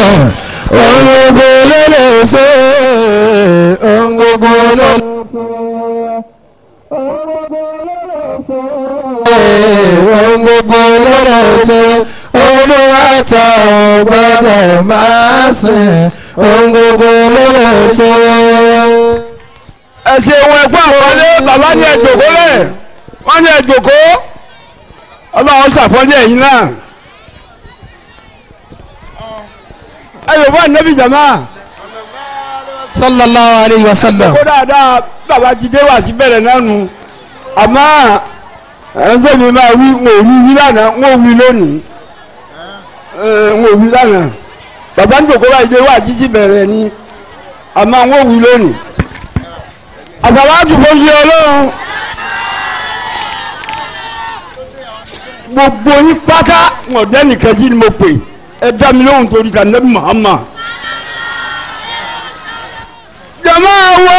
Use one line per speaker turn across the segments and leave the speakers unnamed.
ohun gbogbo ló lè ṣe ohun gbogbo ló lè ṣe ohun gbogbo ló lè ṣe Olúwa tá ò gbọdọ̀ máa sìn ohun gbogbo ló lè ṣe.
ẹ ṣe wọn ẹgbẹ́ àpọ́nlé bàbá ní ẹ̀jọ̀kó lẹ̀ wọ́n ní ẹ̀jọ̀kó ọlọ́run ṣàpọ́nlé ẹ̀yin náà. ẹ yóò bá nẹ́bí jàmá.
sallallahu alayhi wa sallam.
kó dáadáa bàbá jíde wà sí bẹ̀rẹ̀ náà nù àmọ́ ẹ̀ńtẹ́ mi máa wí wọn ò wí lánàá wọn ò wí lónìí wọn ò wí lánàá bàbá ní jòkó báyìí dé wà jíjí bẹ̀rẹ̀ ni àmọ́ wọn ò wí lónìí. àsàlátù fún ṣe ọlọ́run gbogbo yín pátá wọn ọ̀dẹ́ nìkan jí ni mo pè ẹ dá mi lóhùn torí ká nẹ́bí Muhammad. jama wa.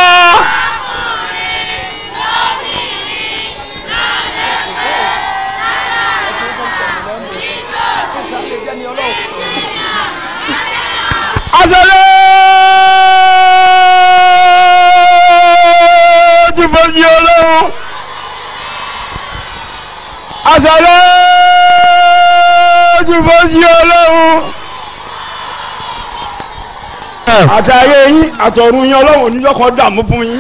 àsàlátù fún ṣe ọlọ́run àsàlátù fún ṣe ọlọ́run àtàyè yín àtọ̀run yín ọlọ́run oníjọ́kọ̀ dààmú fún yín.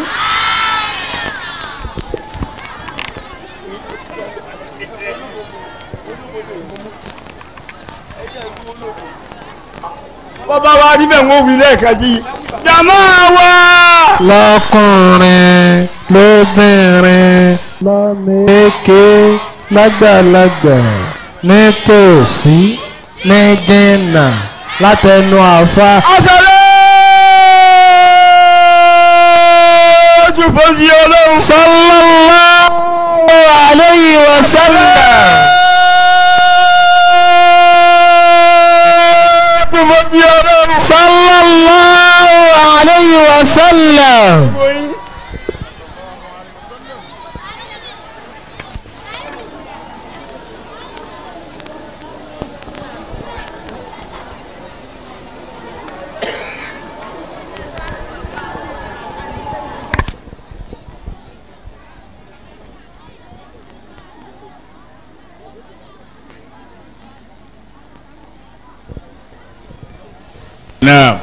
bọ́bá wa rí bẹ́ẹ̀ wọ́n wí lẹ́ẹ̀kan sí i jàmá wa.
lọ́kùnrin lóbìnrin lọ́mẹ́kẹ́ lágbàlagbà nítòsí ní jìnnà látẹnu àfa.
àsàlátù fún ṣe ọlọ́run.
sallallahu alayhi wa sallam. sallallahu alayhi wa sallam.
نعم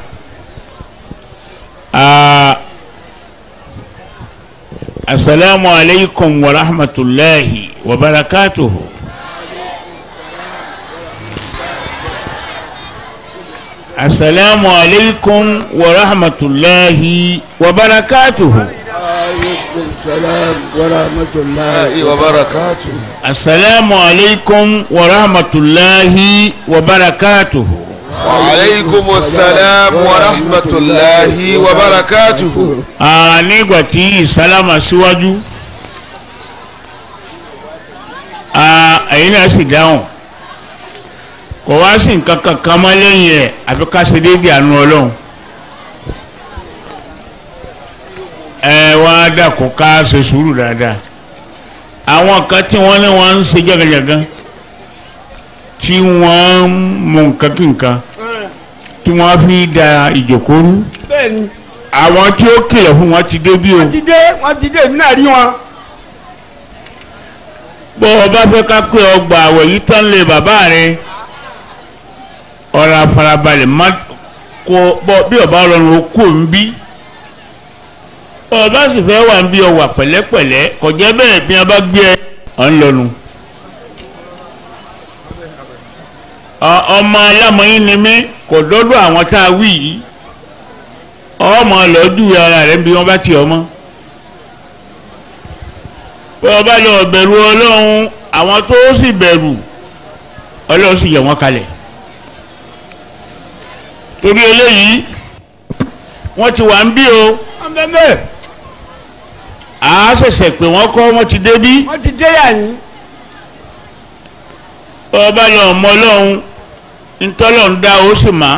السلام عليكم ورحمة الله وبركاته. السلام عليكم ورحمة الله وبركاته.
وعليكم السلام ورحمة الله
وبركاته.
السلام عليكم ورحمة الله وبركاته.
وعليكم السلام ورحمة الله وبركاته.
nígbà tí ìsálámà síwájú ẹ̀yin náà sì dáhùn kò wá sí nǹkan kankan mọ́ lẹ́yìn ẹ̀ àfi ká ṣe déédéé àánú Ọlọ́run. ẹ wá dàkú ká ṣe sùúrù dáadáa. àwọn kan tí wọ́n ní wọ́n ń ṣe jẹ́gẹ́jẹ́gán tí wọ́n ń mú nǹkan kí nǹkan tí wọ́n fi da ìjòkó rú.
bẹ́ẹ̀ni.
àwọn tí ó kìlọ̀ fún wọn ti dé bí o.
wọ́n ti dé èmi náà rí wọn.
bó o bá fẹ́ ká pé ọgbà àwẹ̀ yìí tán lé bàbá rẹ ọ̀rọ̀ àfarabalẹ̀ má kó bọ́ bí ọba ọlọ́run ó kó ń bí. ọba sì fẹ́ wà ń bí ọwà pẹ̀lẹ́pẹ̀lẹ́ kò jẹ́ bẹ́ẹ̀ bí wọ́n bá gbé ẹ ọ̀ ń lọ́nu. ọmọ alámọ̀yìn ni mí kò dọ́dọ̀ àwọn tá a wí yìí ọmọ lọ́dún ara rẹ̀ bí wọ́n bá ti ọmọ. bí wọ́n bá lọ bẹ̀rù ọlọ́run àwọn tó sì bẹ̀rù ọlọ́run sì yẹ wọ́n kalẹ̀. torí eléyìí wọ́n ti wà ń bí o. a ṣẹ̀ṣẹ̀ pé wọ́n kọ́ wọ́n ti dé bí.
wọ́n ti dé yà yín.
bí wọ́n bá lọ ọmọ ọlọ́run ntọ́lọ̀ ń dá o sì má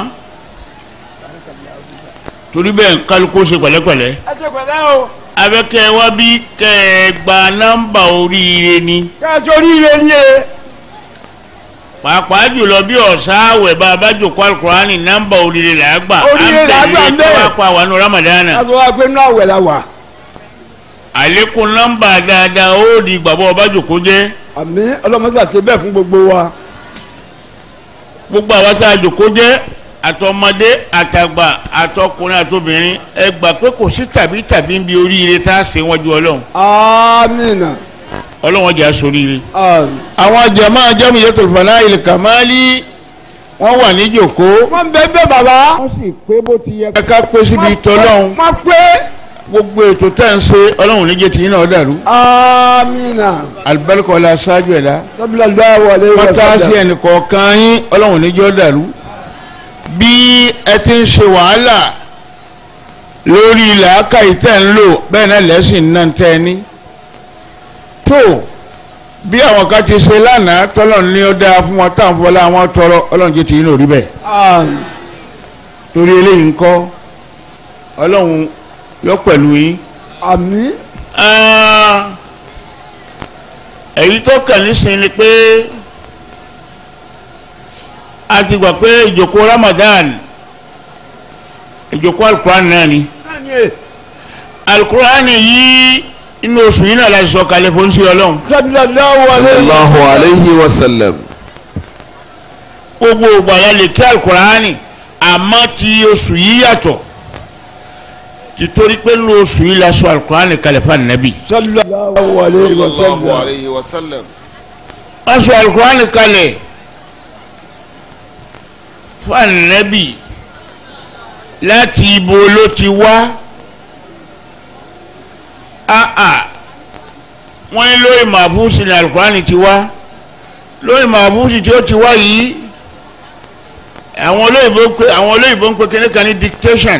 torí bẹ́ẹ̀ kálukú ṣe pẹ̀lẹ́pẹ̀lẹ́.
ẹ ṣe pẹ̀lẹ́ o.
abẹ́kẹ́ wá bí kẹ́ ẹ gba nọ́mbà oríire ni.
ká a ṣe oríire ni e.
pàápàá jùlọ bí ọ̀sáwẹ̀ bá a bá jòkó alukurani nọ́mbà òrìrì làágbà
Oríire làágbà ń bẹ.
wá pa wà nù ramadana
láti wá pé inú àwẹ̀ la wà.
àlékún nọ́mbà dáadáa ó di gbàgbọ́ ọba jòkó jẹ́
àmín ọlọ́mọsá ṣe bẹ́ẹ̀ fún gbogbo wa.
gbogbo àwọn tá a jòkó jẹ́ àtọmọdé àtàgbà àtọkùnrin àtobìnrin ẹ gbà pé kò sí tàbí ń bi oríire tá a ṣe wájú ọlọ́run
àmín.
ọlọ́run ọjà sóríire.
àmín.
àwọn jama Jamiyatul Falail Kamali wọ́n wà ní jòkó.
wọ́n bẹ bẹ́ẹ̀ bàbá.
wọ́n sì pé bó ti yẹ.
ẹ ká pé síbi tọ́lọ́run
wọ́n pé.
gbogbo ètò tẹ́ ń ṣe ọlọ́run níjẹ́ tí yín náà dàrú.
àmín.
alibarika ọlá aṣáájú ẹ̀dá.
sallallahu alaihi wa
mọ́tà sí
sallam.
ẹnìkọ̀ọ̀kan yín ọlọ́run níjọ́ dàrú. bí ẹ ti ń ṣe wàhálà lórí làákàyè tẹ́ ń lò bẹ́ẹ̀ náà lẹ́sìn náà tẹ́ ẹ ní. tó bí àwọn kan ti ṣe lánàá tọ́lọ́run ní ó dáa fún wọn táwọn fọlá wọn tọrọ ọlọ́run jẹ́ tí yín náà rí bẹ́ẹ̀.
àmín.
torí eléyìí ńkọ́ ọlọ́run yọ pẹ̀lú yín.
àmín.
èyí tó kàn nísìnyí ni pé a ti gbà pé ìjókòó Ramadan ìjókòó alukurani náà ni alukurani yìí inú oṣù yìí náà la sọ kalẹ̀ fún sí ọlọ́run.
sallallahu alayhi wa sallam.
gbogbo ìgbàlá lè kí alukurani àmọ́ ti oṣù yìí yàtọ̀ títorí pé inú oṣù yìí la sọ alukurani kalẹ̀ fún anabi.
sallallahu alaihi wa
sallallahu
sallam.
alayhi wa sallam.
wọ́n sọ alukurani kalẹ̀ fún anabi láti ibo ló ti wá wọ́n ní lórí màbúsì ní alukurani ti wá lórí màbúsì tí ó ti wá yìí àwọn olóyìnbó ń pe kíní kan ní dictation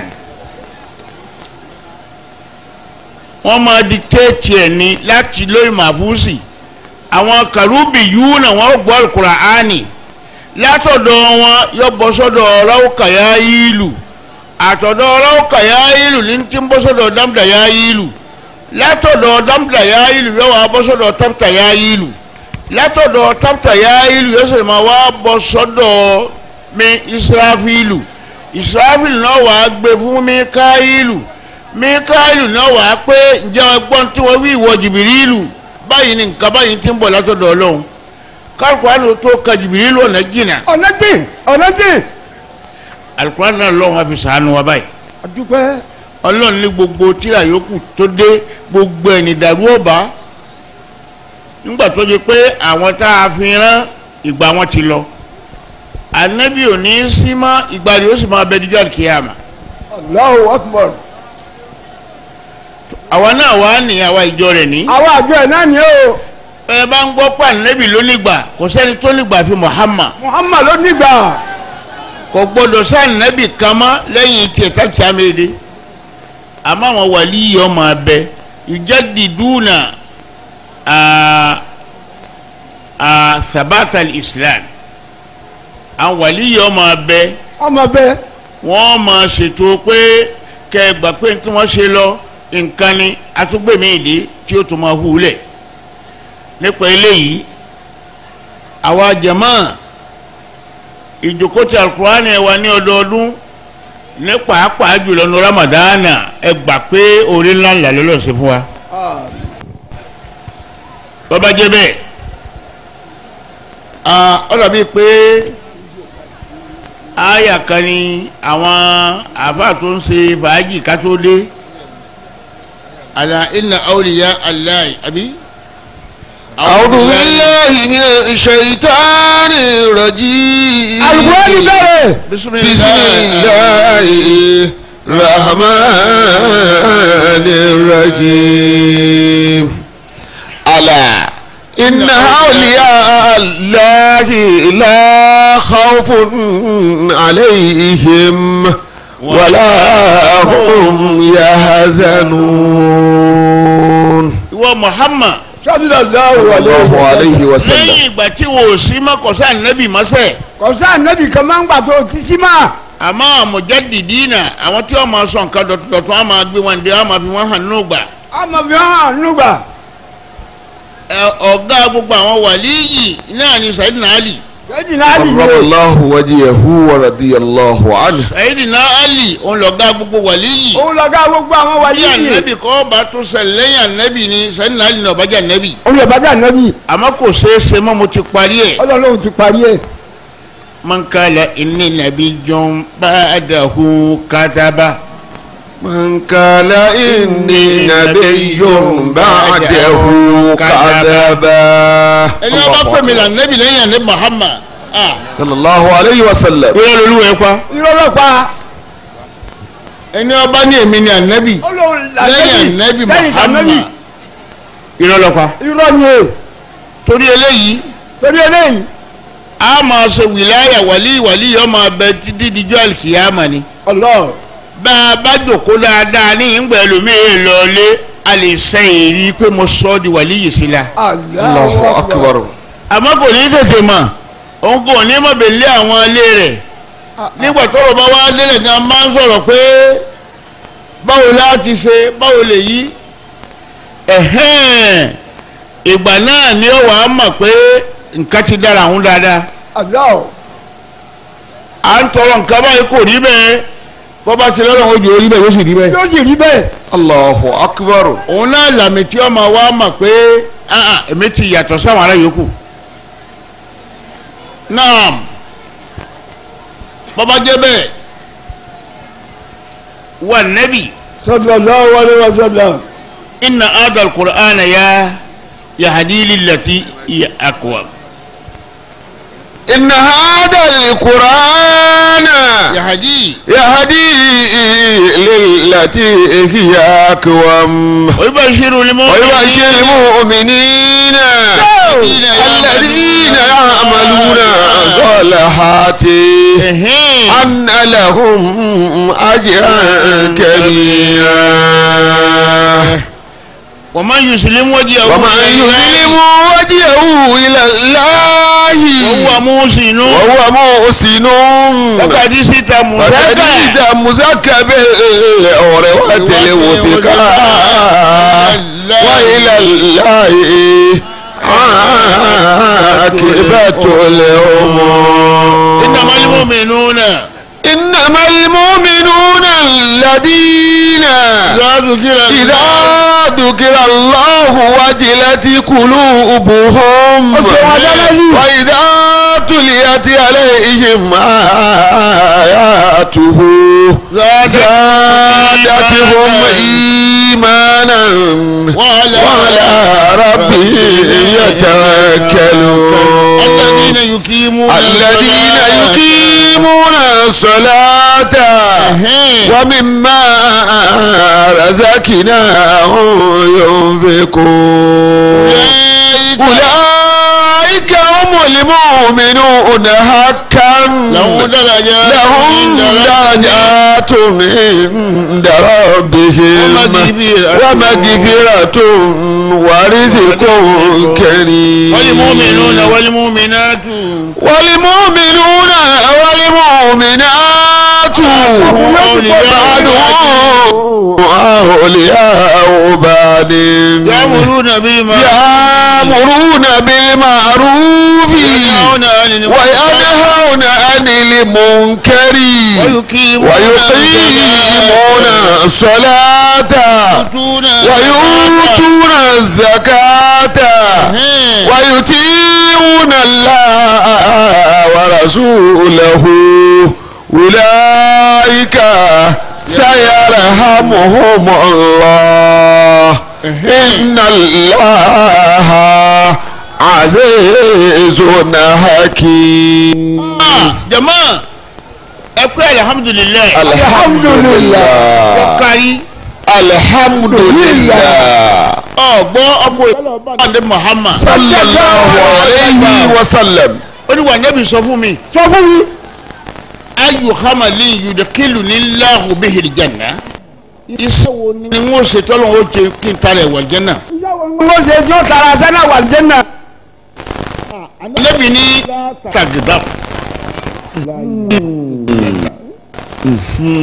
wọ́n máa dictate ẹ̀ ní láti lórí màbúsì àwọn kàrúbì yìí náà wọ́n gbọ́ alukurani látọ̀dọ̀ wọn yọ bọ́ sọ́dọ̀ ọlọ́wọ́kàyà ìlú àtọ̀dọ̀ ọlọ́wọ́kàyà ìlú ní tí ń bọ́ sọ́dọ̀ dámdàyà ìlú látọ̀dọ̀ dámdàyà ìlú yọ wá bọ́ sọ́dọ̀ táptàyà ìlú látọ̀dọ̀ táptàyà ìlú yọ sì máa wá bọ́ sọ́dọ̀ mi Israfilu Israfilu náà wàá gbé fún Mikailu Mikailu náà wàá pé ǹjẹ́ ọgbọ́n tí wọ́n wí ìwọ Jìbìrìlù báyìí ni nǹkan báyìí ti ń bọ̀ látọ̀dọ̀ Ọlọ́run kálukúránì tó ka Jìbìrìlù ọ̀nà jìnnà.
ọ̀nà jìn.
alukúránì náà lọ́wọ́ àfi sànù wa báyìí.
adúpẹ́.
ọlọ́run ní gbogbo tíra yòókù tó dé gbogbo ẹni dàrú ọba nígbà tó di pé àwọn tá a fi rán ìgbà wọn ti lọ ànábì ò ní sí mọ́ ìgbà rẹ̀ ó sì máa bẹ díjọ́ kíyàmá.
Allahu akbar.
àwa náà wà ní àwa ìjọ rẹ̀ ní.
àwa àjọ ẹ̀ náà ni o.
ẹ bá ń gbọ́ pé ànábì ló nígbà kò sẹ́ni tó nígbà fi Muhammad.
Muhammad ló nígbà.
kò gbọdọ̀ sí ànábì kan mọ́ lẹ́yìn tiẹ̀ tá kí á méde àmọ́ àwọn wàlíyìí ọmọ abẹ yujaddiduna sabata al-Islam àwọn wàlíyìí ọmọ abẹ wọ́n máa ṣètò pé kẹgbà pé tí wọ́n ṣe lọ nǹkan ni atúgbèmí ìdí tí ó tún máa hùlẹ̀ nípa eléyìí àwa jàmáà ìjókòtì alukurani wa ní ọdọọdún ní pàápàá jùlọ ní ramadana ẹ gbà pé orí ńlá ńlá lọ́lọ́ sí fún wa. bàbá jẹ́ bẹ́ẹ̀ ọ dàbí pé àyà kan ní àwọn àbá tó ń ṣe fàájì ká tó dé ala inna awliya allahi àbí.
أعوذ بالله من الشيطان الرجيم بسم الله الرحمن الرحيم ألا إن أولياء الله لا خوف عليهم ولا هم يحزنون
ومحمد
sallallahu
alayhi wa sallam.
lẹ́yìn ìgbà tí wò ó sí mọ́ kọ́sá nẹ́bì mọ́sẹ̀.
kọ́sá nẹ́bì kan máa ń gbà tó ti sí mọ́.
àmọ́ mujaddidina àwọn tí wọ́n máa sọ nǹkan dọ̀tún á máa gbé wọn dé á máa fi wọ́n hàn nínú gbà.
á máa fi wọ́n hàn nínú gbà.
ọ̀gá gbogbo àwọn wàlíyì náà ni Sayyidina Ali.
Sayyidina Ali ni
karramallahu wajhahu wa radiyallahu anhu.
Sayyidina Ali òun lọ̀gá gbogbo wàlíyì.
òun lọ̀gá gbogbo àwọn
bí
wàlíyì.
ànábì kọ́ bá tó ṣẹlẹ̀ lẹ́yìn ànábì ni Sayyidina Ali ní ọ̀bájà ànábì.
òun lè bájà nábì.
àmọ́ kò ṣeé ṣe mọ́ mo ti parí ẹ̀.
Ọlọ́run ti parí ẹ̀.
man qala inni nabiyyun ba'dahu kataba.
من قال إني نبي بعده كذبا.
ẹni ọba pè mí là nẹ́bì lẹ́yìn ànábì Muhammad.
صلى الله عليه وسلم.
ìrọ̀ lólu ẹ̀ pa.
irọ́ ló pa.
ẹni ọba ní èmi ni ànábì
Ọlọ́run
lẹ́yìn ànábì Muhammad. ìrọ̀ ló pa.
irọ́ ni e.
torí eléyìí
torí eléyìí.
a máa ṣe wìláyà wàlí yọ máa bẹ títí dijọ́ àlìkìyàmà ni.
Ọlọ́run.
bá a bá jòkó dáadáa ní ìgbà ẹlòmíì lọlé a lè sẹ́yìn rí i pé mo sọ ọ́ di wàlíyì sí la.
Allahu akbar.
àmọ́ kò ní tètè mọ̀ òun kò ní mọ̀ bẹ̀lẹ́ àwọn ilé rẹ̀ nígbà tọ́rọ̀ bá wá délẹ̀ ní a máa ń sọ̀rọ̀ pé báwo láti ṣe báwo lè yí ìgbà náà ni ó wàá mọ̀ pé nǹkan ti dára àwọn dáadáa.
Ọlọ́run.
à ń tọrọ nǹkan báyìí kò rí bẹ́ẹ̀ bọ́bá ti lọ́rọ̀ ojú orí bẹ́ẹ̀ yóò sì rí bẹ́ẹ̀.
yóò sì rí bẹ́ẹ̀.
Allahu akbar.
òun náà làmì tí ọmọ wa mọ̀ pé èmi ti yàtọ̀ sáwọn ará yòókù. náà bọ́bá jẹ́ bẹ́ẹ̀ wà nẹ́bì.
sallallahu alaihi wasallam.
inna adal qur'ana yahdi lillati hiya aqwam.
إن هذا القرآن
yahdi
للتي هي أقوم
ويبشر
المؤمنين الذين يعملون الصالحات أن لهم أجرا كبيرا.
ومن يسلم وجهه
إلى الله
وهو محسن فقد استمسك
مزكى بالعروة الوثقى وإلى الله عاقبة الأمور. إنما المؤمنون الذين إذا ذكر الله وجلت قلوبهم وإذا تليت عليهم آياته زادتهم إيمانا وعلى ربهم يتوكلون. الذين يقيمون الصلاة ومما رزقناهم ينفقون. أولئك هم المؤمنون حقا لهم درجات عند ربهم ومغفرة ورزق كريم.
والمؤمنون والمؤمنات
بعضهم أولياء بعض يأمرون بالمعروف وينهون عن المنكر ويقيمون الصلاة ويؤتون الزكاة ويطيعون الله ورسوله أولئك سيرحمهم الله إن الله عزيز حكيم.
جماعة أقول الحمد لله
alhamdulillah alhamdulillah.
ọgbọ́ ọkọ̀ ìpàdé Muhammad
sallallahu alayhi wa sallam.
ó ní wà nẹ́bí sọ fún mi.
sọ fún mi.
ayu hamalin yudkiluni Allahu bihil janna. iṣẹ́ wo ni wọ́n ṣe tọ́lọ́ ó jẹ kí n tara wal janna.
wọ́n ṣe tí ó tara sẹ́nà wal janna.
nẹ́bí ní tagdab.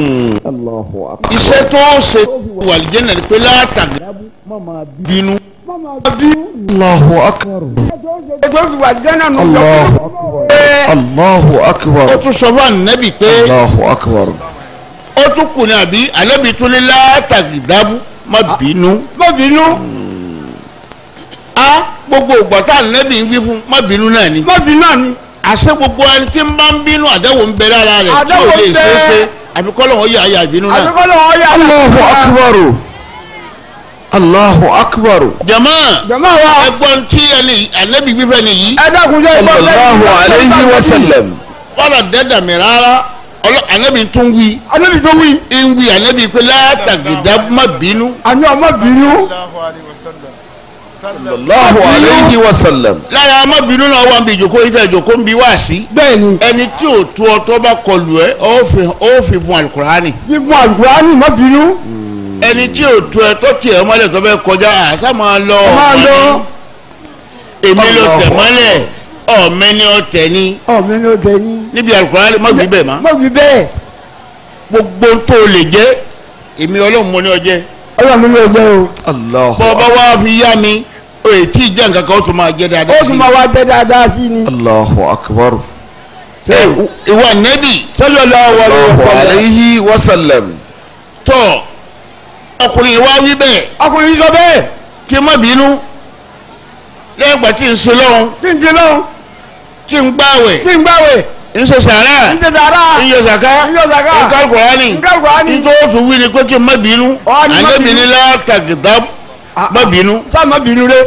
iṣẹ́ tó ṣe wal janna ni pé látàgbà bínú.
Allahu akbar.
ètò ìwà jẹ́nà nù.
Allahu akbar.
ó tún sọ fún ànábì pé
Allahu akbar.
ó tún kù ní àbí ànábì tún ní látàgídábù má bínú.
má bínú.
gbogbo ìgbà tá ànábì ń wí fún má bínú náà ni.
má bínú náà ni.
àṣẹ gbogbo ẹni tí ń bá ń bínú àdáwò ń bẹ lára rẹ̀ tí ò lè ṣe é ṣe àbíkọ́lọ̀ wọn yà á yà bínú náà.
àbíkọ́lọ̀ wọn yà á yà.
Allahu akbar. Allahu akbar.
jama
wa.
ẹgbọ́n tí ẹni ànábì gbífẹ́ nìyí.
ẹ dákun jẹ́ ìbọn bẹ́ẹ̀.
Sallallahu alayhi wa sallam.
wọ́n dẹ́dà mi rárá ànábì tún wí.
ànábì tó wí.
ń wí ànábì pé látàgídábù má bínú.
àní ọmọ bínú.
Sallallahu alayhi wa sallam.
lára má bínú náà wà ń bi ìjòkó ìfẹ́ ìjòkó ń bi wá sí.
bẹ́ẹ̀ni.
ẹni tí ò tó ọtọ́ bá kọlù ẹ ó fi fún alukurani.
fífún àlùkùránì má bínú.
ẹni tí ò tó ẹ tó tiẹ̀ mọ́lẹ̀ tó bẹ́ kọjá àṣà máa lọ èmi ló tẹ̀ mọ́lẹ̀ ọ̀mẹ́ni ọ̀tẹ̀ ni.
ọ̀mẹ́ni ọ̀tẹ̀ ni.
níbi alukurani má fi bẹ́ẹ̀ má.
má fi bẹ́ẹ̀.
gbogbo tó lè jẹ́ èmi ọlọ́run mo ní ọjẹ́.
ọlọ́run ló jẹ́ o.
Allahu.
bọ́ ọba wa fi yá mi o yẹ tí ìjà nǹkan kan ó tún máa jẹ́ dáadáa sí i.
ó tún máa wá jẹ́ dáadáa sí i ni.
Allahu akbar.
ìwà nẹ́bì
sallallahu
alayhi wa sallam.
tọ́ ọkùnrin wa wí bẹ́ẹ̀.
ọkùnrin sọ bẹ́ẹ̀.
kí n má bínú lẹ́yìn ìgbà tí n ṣe lọ́hùn.
tí ń ṣe lọ́hùn.
tí n gbàwẹ̀.
tí ń gbàwẹ̀.
n ṣe sàrà.
ń ṣe sàrà.
n yọ sàká.
ń yọ sàká.
n kálukọ̀ wá ní.
ń kálukọ̀ wá ní.
n tó tún wí ni pé kí n má bínú. àlẹ́bí ni látàgídábù má bínú.
sáà má bínú rẹ.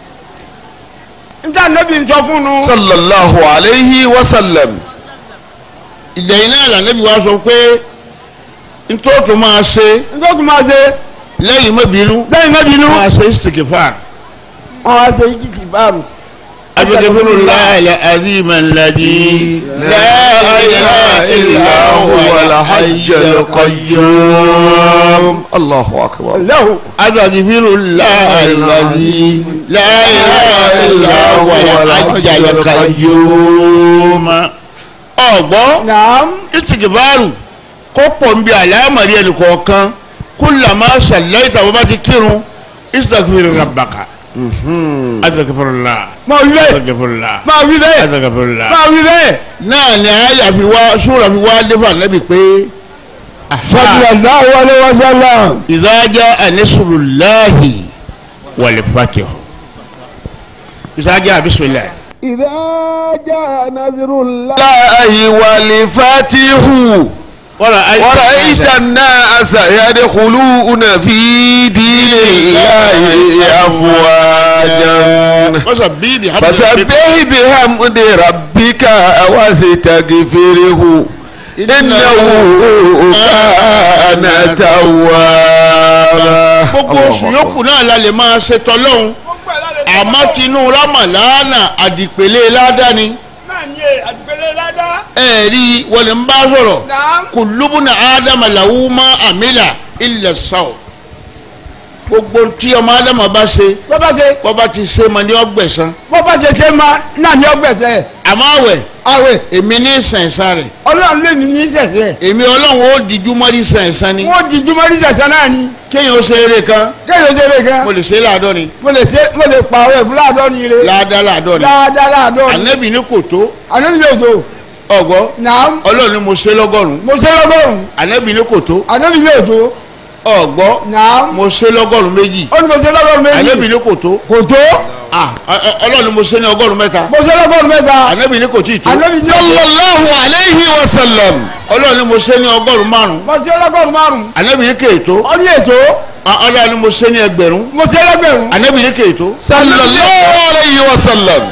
n ta nẹ́bí ń sọ fún un.
Sallallahu alayhi wa sallam.
ìjà yìí náà lànàbí wa sọ pé n tó tún máa ṣe.
n tó tún máa ṣe.
lẹ́yìn má bínú.
lẹ́yìn má bínú.
máa ṣe istighfar.
wọ́n á ṣe ìkìtì báàrù.
astaghfirullah al-azim alladhi la ilaha illa huwa al-hayyul qayyum.
Allahu akbar.
lẹ́hùn.
astaghfirullah alladhi la ilaha illa huwa al-hayyul qayyum. ọ̀gbọ́n
naam.
istighfaru kó pọ̀ ń bí àlámọ̀rí ẹnì kọ̀ọ̀kan kullama sallaita bó bá ti kírun istaghfir rabbaka. astaghfirullah.
máa wí bẹ́ẹ̀.
astaghfirullah.
máa wí bẹ́ẹ̀.
astaghfirullah.
máa wí bẹ́ẹ̀.
náà ni àyà fi wá súra fi wá dé fún ànábì pé.
sallallahu alaihi wa sallam.
idha jaa nasrullahi wal fath. idha jaa bismillah.
idha jaa nasrullahi.
Allahi wal fatihu. ورأيت الناس يدخلون في دين الله أفواجا فسبح بحمد ربك واستغفره إنه كان توابا.
gbogbo oṣù yòókù náà la lè máa ṣe tọ́lọ́hún àmọ́ tinú ramalana àdìpẹ̀lẹ̀ ládàáni. ẹ̀rí wọlé ń bá sọ̀rọ̀ kùlùbùnà ádámà làwù má àmìlà ilẹ̀ sàw. gbogbo tí ọmọ ádámà bá ṣe bọ́bá ti ṣe ma ní ọgbẹ̀sán.
bọ́bá ṣe ma náà ní ọgbẹ̀sẹ̀.
àmọ́ àwẹ̀
àwẹ̀
èmi ní sẹ̀nsán rẹ̀.
ọlọ́run lè mi ní sẹ̀sẹ̀.
èmi ọlọ́run ó dijú mọ́rí sẹ̀nsán ni.
wọ́n dijú mọ́rí sẹ̀sán náà ni.
kéèyàn ó ṣe eré kan.
kéèyàn ó ṣe eré kan.
mo lè ṣe láàdọ́ni.
mo lè pààrọ̀ ẹ̀ fún láàdọ́ni rẹ.
láàdọ́ni.
láàdọ́ni.
ànábì ní kò tó.
ànábì ní kò tó.
ọgbọ́.
naam.
ọlọ́run ni mo ṣe lọ́gọ́rùn.
mo ṣe lọ́gọ́rùn.
ànábì ní kò tó.
ànábì ní kò tó.
ọgbọ́.
naam.
mo ṣe lọ́gọ́rùn méjì.
ó ní mo ṣe lọ́gọ́rùn méjì.
ànábì ní kò tó.
kò tó.
ọlọ́run ni mo ṣe ní ọgọ́rùn mẹ́ta.
mo ṣe lọ́gọ́rùn mẹ́ta.
ànábì ní kò tí ì tó.
ànábì ní
sallallahu alayhi wa sallam.
ọlọ́run ni mo ṣe ní ọgọ́rùn márùn.
mo ṣe lọ́gọ́rùn márùn.
ànábì ní kéètò.
ó ní ètò.
ọlọ́run ni mo ṣe ní ẹgbẹ̀rún.
mo ṣe lẹ́gbẹ̀rún.
ànábì ní kéètò.
sallallahu alayhi wa sallam.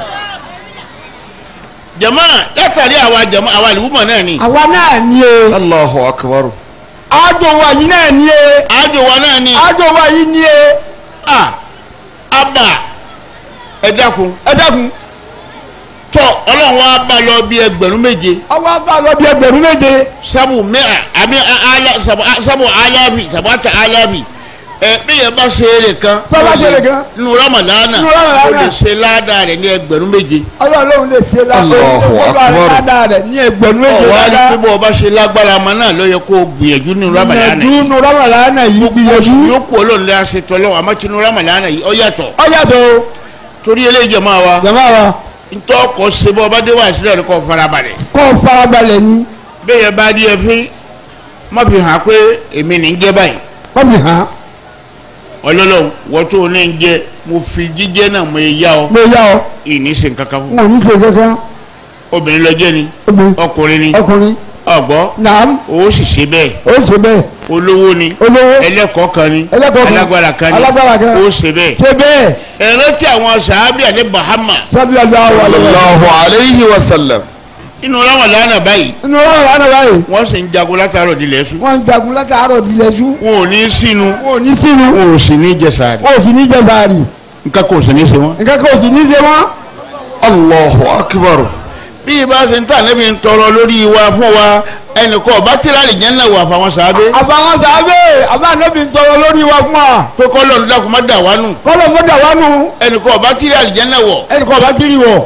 jama látàrí àwa àlùmọ̀ náà ni.
àwa náà ni e.
Allahu akbar.
àjò wa yìí náà ni e.
àjò wa náà ni.
àjò wa yìí ni e.
abba ẹ dákun.
ẹ dákun.
tọ ọlọ́run wa bá lọ bí ẹgbẹ̀rún méje.
ọwọ́ bá lọ bí ẹgbẹ̀rún méje.
sabu mẹ́à àbí sabu aláfi sabu ata aláfi bí yẹn bá ṣe eré kan.
sọ́ba ṣe eré kan.
nínú Ramadana. o lè ṣe ládàá rẹ̀ ní 1000 méje.
Ọlọ́run lè ṣe ládàá rẹ̀ ní 1000 méje.
ọ̀wá ní pé bọ́ ọba ṣe lágbára ọmọ náà ló yẹ kó o gbìyànjú nínú Ramadana yìí.
gbìyànjú nínú Ramadana yìí gbìyànjú.
yóò kú Ọlọ́run lè ṣe tọ́lọ́ àmọ́ tí nínú Ramadana yìí ó yàtọ̀.
ó yàtọ̀.
torí eléyìí jẹ̀mọ́ wa.
jẹ̀mọ́ wa.
ntọ́ kọ ṣe bọ́ ọba dé wá sílẹ̀ ní kò farabalẹ̀.
kò farabalẹ̀ ni.
bẹ́ẹ̀ yẹn bá di ẹ fín má fi hàn pé èmi ní ń jẹ́ báyìí.
má fi hàn.
Ọlọ́run wọ́n tó ní ń jẹ mo fi jíjẹ́ náà mo yá ọ.
mo yá ọ.
ìní ṣe nǹkan kan fún.
mo ní ṣe kankan.
obìnrin lọ jẹ́ ni. ọkùnrin ni.
ọkùnrin.
ọgbọ́.
naam.
o sì ṣe bẹ́ẹ̀.
o ṣe bẹ́ẹ̀.
olówó ni.
olówó.
ẹlẹ́kọ̀ọ́ kan ni.
ẹlẹ́kọ̀ọ́ kan.
alágbára kan ni.
alágbára kan.
o ṣe bẹ́ẹ̀.
ṣe bẹ́ẹ̀.
ẹ̀rọ tí àwọn sàábì àti Bahama.
sallallahu alayhi wa sallam.
inú Ramadana báyìí.
inú Ramadana báyìí.
wọ́n sì ń jagun látàárọ̀ dilẹ̀ sùn.
wọ́n ń jagun látàárọ̀ dilẹ̀ sùn.
wọn ò ní sínú.
wọn ò ní sínú.
wọn ò sì ní jẹ sààrì.
wọn ò sì ní jẹ sààrì.
nǹkan kò sì ní ṣe wọn.
nǹkan kò sì ní ṣe wọn.
Allahu akbar.
bí ibà ṣe ń tà níbi ń tọrọ lórí wa fún wa ẹnìkan ọba tíráàlì jẹ́ ńlá wà fáwọn sàábé.
àfàwọn sàábé àbá níbi ń tọrọ lórí wa fún wa.
pé kọ́lọ̀ ń dákun má dà wá nù.
kọ́lọ̀ má dà wá nù.
ẹnìkan ọba tíráàlì jẹ́ ńlá wọ̀.
ẹnìkan ọba tírí wọ̀.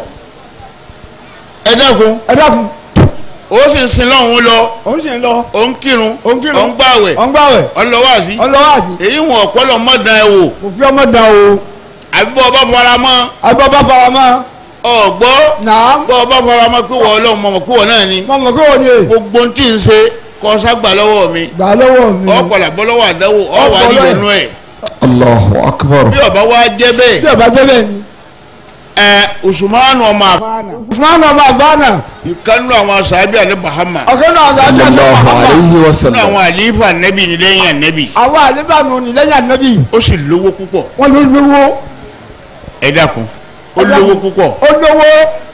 ẹ dákun.
ẹ dákun.
ó sì ń sin lọ́hùn lọ.
ó sì ń lọ.
ó ń kírun.
ó ń kírun.
ó ń gbàwẹ̀.
ó ń gbàwẹ̀.
ó ń lọ wáàsí.
ó ń lọ wáàsí.
èyí wọn ọ̀pọ̀lọ̀ mọ́ dán ẹ wò.
kò fi ọmọ dán o.
àbí bọ́ ọba fara mọ́.
àbí ọba fara mọ́.
ọ̀gbọ́.
náà.
bọ́ ọba fara mọ́ pé wọ́n ọlọ́run mọ̀ pé wọ́n náà ni.
mọ̀ pé wọ́n ni.
gbogbo ń tí ń ṣe kọ́sá gbà lọ́wọ́ mi.
gbà lọ́wọ́ mi.
ọ̀pọ̀lọ̀ bọ́ lọ́wọ́ àdáwò ọ̀wà nílẹ̀nu ẹ̀.
Allahu akbar.
bí ọba wa jẹ́ bẹ́ẹ̀.
bí ọba jẹ́ bẹ́ẹ̀ ni.
Usmanu ọmọ àfáànà.
Usmanu ọmọ àfáànà.
ìkànnì àwọn sàbí àní Bahama.
ọ̀kan náà sàbí àní Bahama.
alayhi wa sallam.
nínú àwọn àlífà nẹ́bì ní lẹ́yìn ànẹ́bì.
àwọn àlífà nù ní lẹ́yìn ànẹ́bì.
ó sì lówó púpọ̀.
wọ́n ló lówó.
ẹ dákun ó lówó púpọ̀.
ó lówó.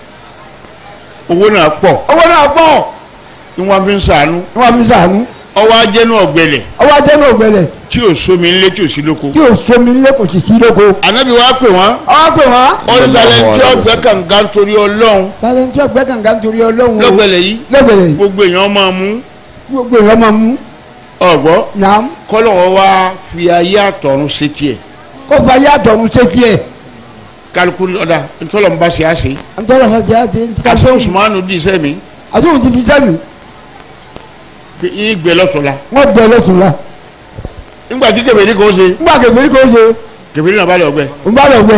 owó náà pọ̀.
owó náà pọ̀.
ní wọ́n fi ń ṣàánú.
ní wọ́n fi ń ṣàánú.
ọwọ́ ajẹ́nu ọ̀gbẹlẹ̀.
ọwọ́ ajẹ́nu ọ̀gbẹlẹ̀.
tí ò sómi ńlé tí ò sí lóko.
tí ò sómi ńlé kò sì sí lóko.
ànábì wa pè wọ́n.
ọwọ́ pè wọ́n.
ọ̀dàlẹ̀ntì ọ̀gbẹ́ kànga nítorí ọlọ́run.
tàlẹ́ntì ọ̀gbẹ́ kànga nítorí ọlọ́run.
lọ́gbẹ̀lẹ̀ yìí.
lọ́gbẹ̀lẹ̀ yìí.
gbogbo èèyàn máa mú.
gbogbo èèyàn máa mú.
ọ̀gbọ́.
naam.
kọ́lọ́wọ́ wa fi ayé àtọ̀run ṣe tiẹ̀.
kó fa ayé àtọ̀run ṣe tiẹ̀.
kálukú ọ̀dà ntọ́lọ́mùbá ṣe á ṣe.
ntọ́lọ́mùbá ṣe á ṣe.
àṣẹ Usmanu di iṣẹ́ mi.
àṣẹ òun ti fi sẹ́mi.
yín gbẹ lọ́tọ̀la.
wọ́n gbẹ lọ́tọ̀la.
nígbà tí kẹfẹ́rí kò ṣe.
nígbà kẹfẹ́rí kò ṣe.
kẹfẹ́rí náà bá lọ gbẹ.
n bá lọ gbẹ.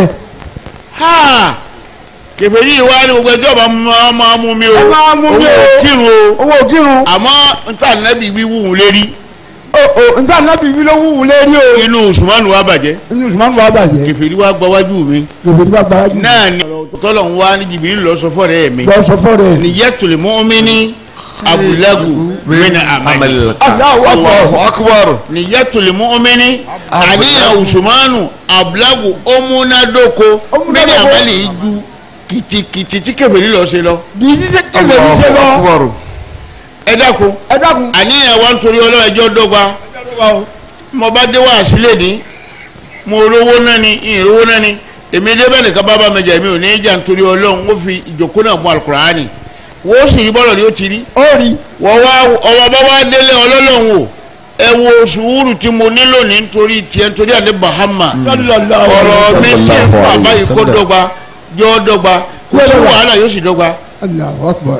ha kẹfẹ́rí wa ni gbogbo ẹjọ́ máa mú mi o.
ẹ máa mú mi o.
owó kírun o.
owó kírun.
àmọ́ nta nẹ́bí wí wúhun lérí.
o nta nẹ́bí wí ló wúhun lérí o.
inú Usmanu wa bàjẹ́.
inú Usmanu wa bàjẹ́.
kẹfẹ́rí wa gba wájú mi.
kẹfẹ́rí wa gba wájú mi.
náà ni tọ́lọ̀ ń wá ní Jibril lọ sọ fọ́ọ̀rẹ́ mi.
lọ sọ fọ́ọ̀rẹ́ mi.
niyyatul mu'mini abulagu min amali.
Allahu
akbar.
niyyatul mu'mini àníyàn Usmanu abulagu omunadoko min amali ju kìtìkìtì tí kẹfẹ́rí lọ ṣe lọ.
bìí tí kẹfẹ́rí ṣe lọ.
ẹ dákun.
ẹ dákun.
àníyàn wa nítorí Ọlọ́run ẹjọ́ dọ́gba. mo bá dé wá sílẹ̀ ní mo rówó náà ni ìrówó náà ni èmi débẹ̀ nìkan bá bá mi jà mí ò ní í jà nítorí Ọlọ́run ó fi ìjókòó náà mú Al-Qur'ani wọ́n sì rí bọ́ọ̀lù ni ó ti rí.
ó rí.
wọ́n wá ọmọ bá wá délé Ọlọ́run o ẹ wo sùúrù tí mo nílò ní nítorí tiẹ̀ nítorí àdé Bahama ọ̀rọ̀ mi tí ń fún àbáyé kó dọ́gba jọ́ dọ́gba kò sí wàhálà yóò sì dọ́gba.
Allahu Akbar.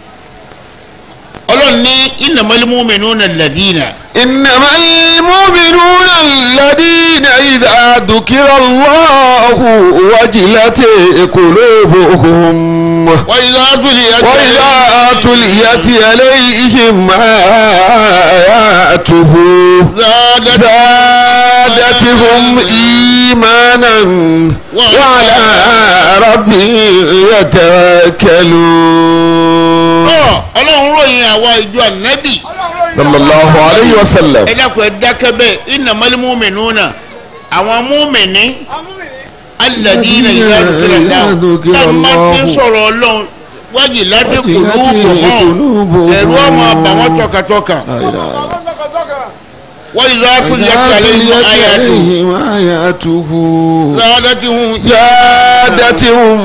Ọlọ́run ní innamal mu'minuna alladhina.
innamal mu'minuna alladhina idha dhukira Allahu wajilat qulubuhum.
wa idha
tuliyat alayhim ayatuhu zadatuhum imanan wa ala rabbihim yatawakkalun.
Ọlọ́run ròyìn àwa ìjọ ànábì.
sallallahu alayhi wa sallam.
ẹ dákun ẹ dákẹ́ bẹ́ẹ̀ innamal mu'minuna àwọn múmìnì alladhina idha dhukira Allah lámà tí ń sọ̀rọ̀ Ọlọ́run wajilat qulubuhum ẹ̀rù ọmọ àbàwọ́n tọkàtọkà wa idha tuliyat alayhim ayatuhu
zadatuhum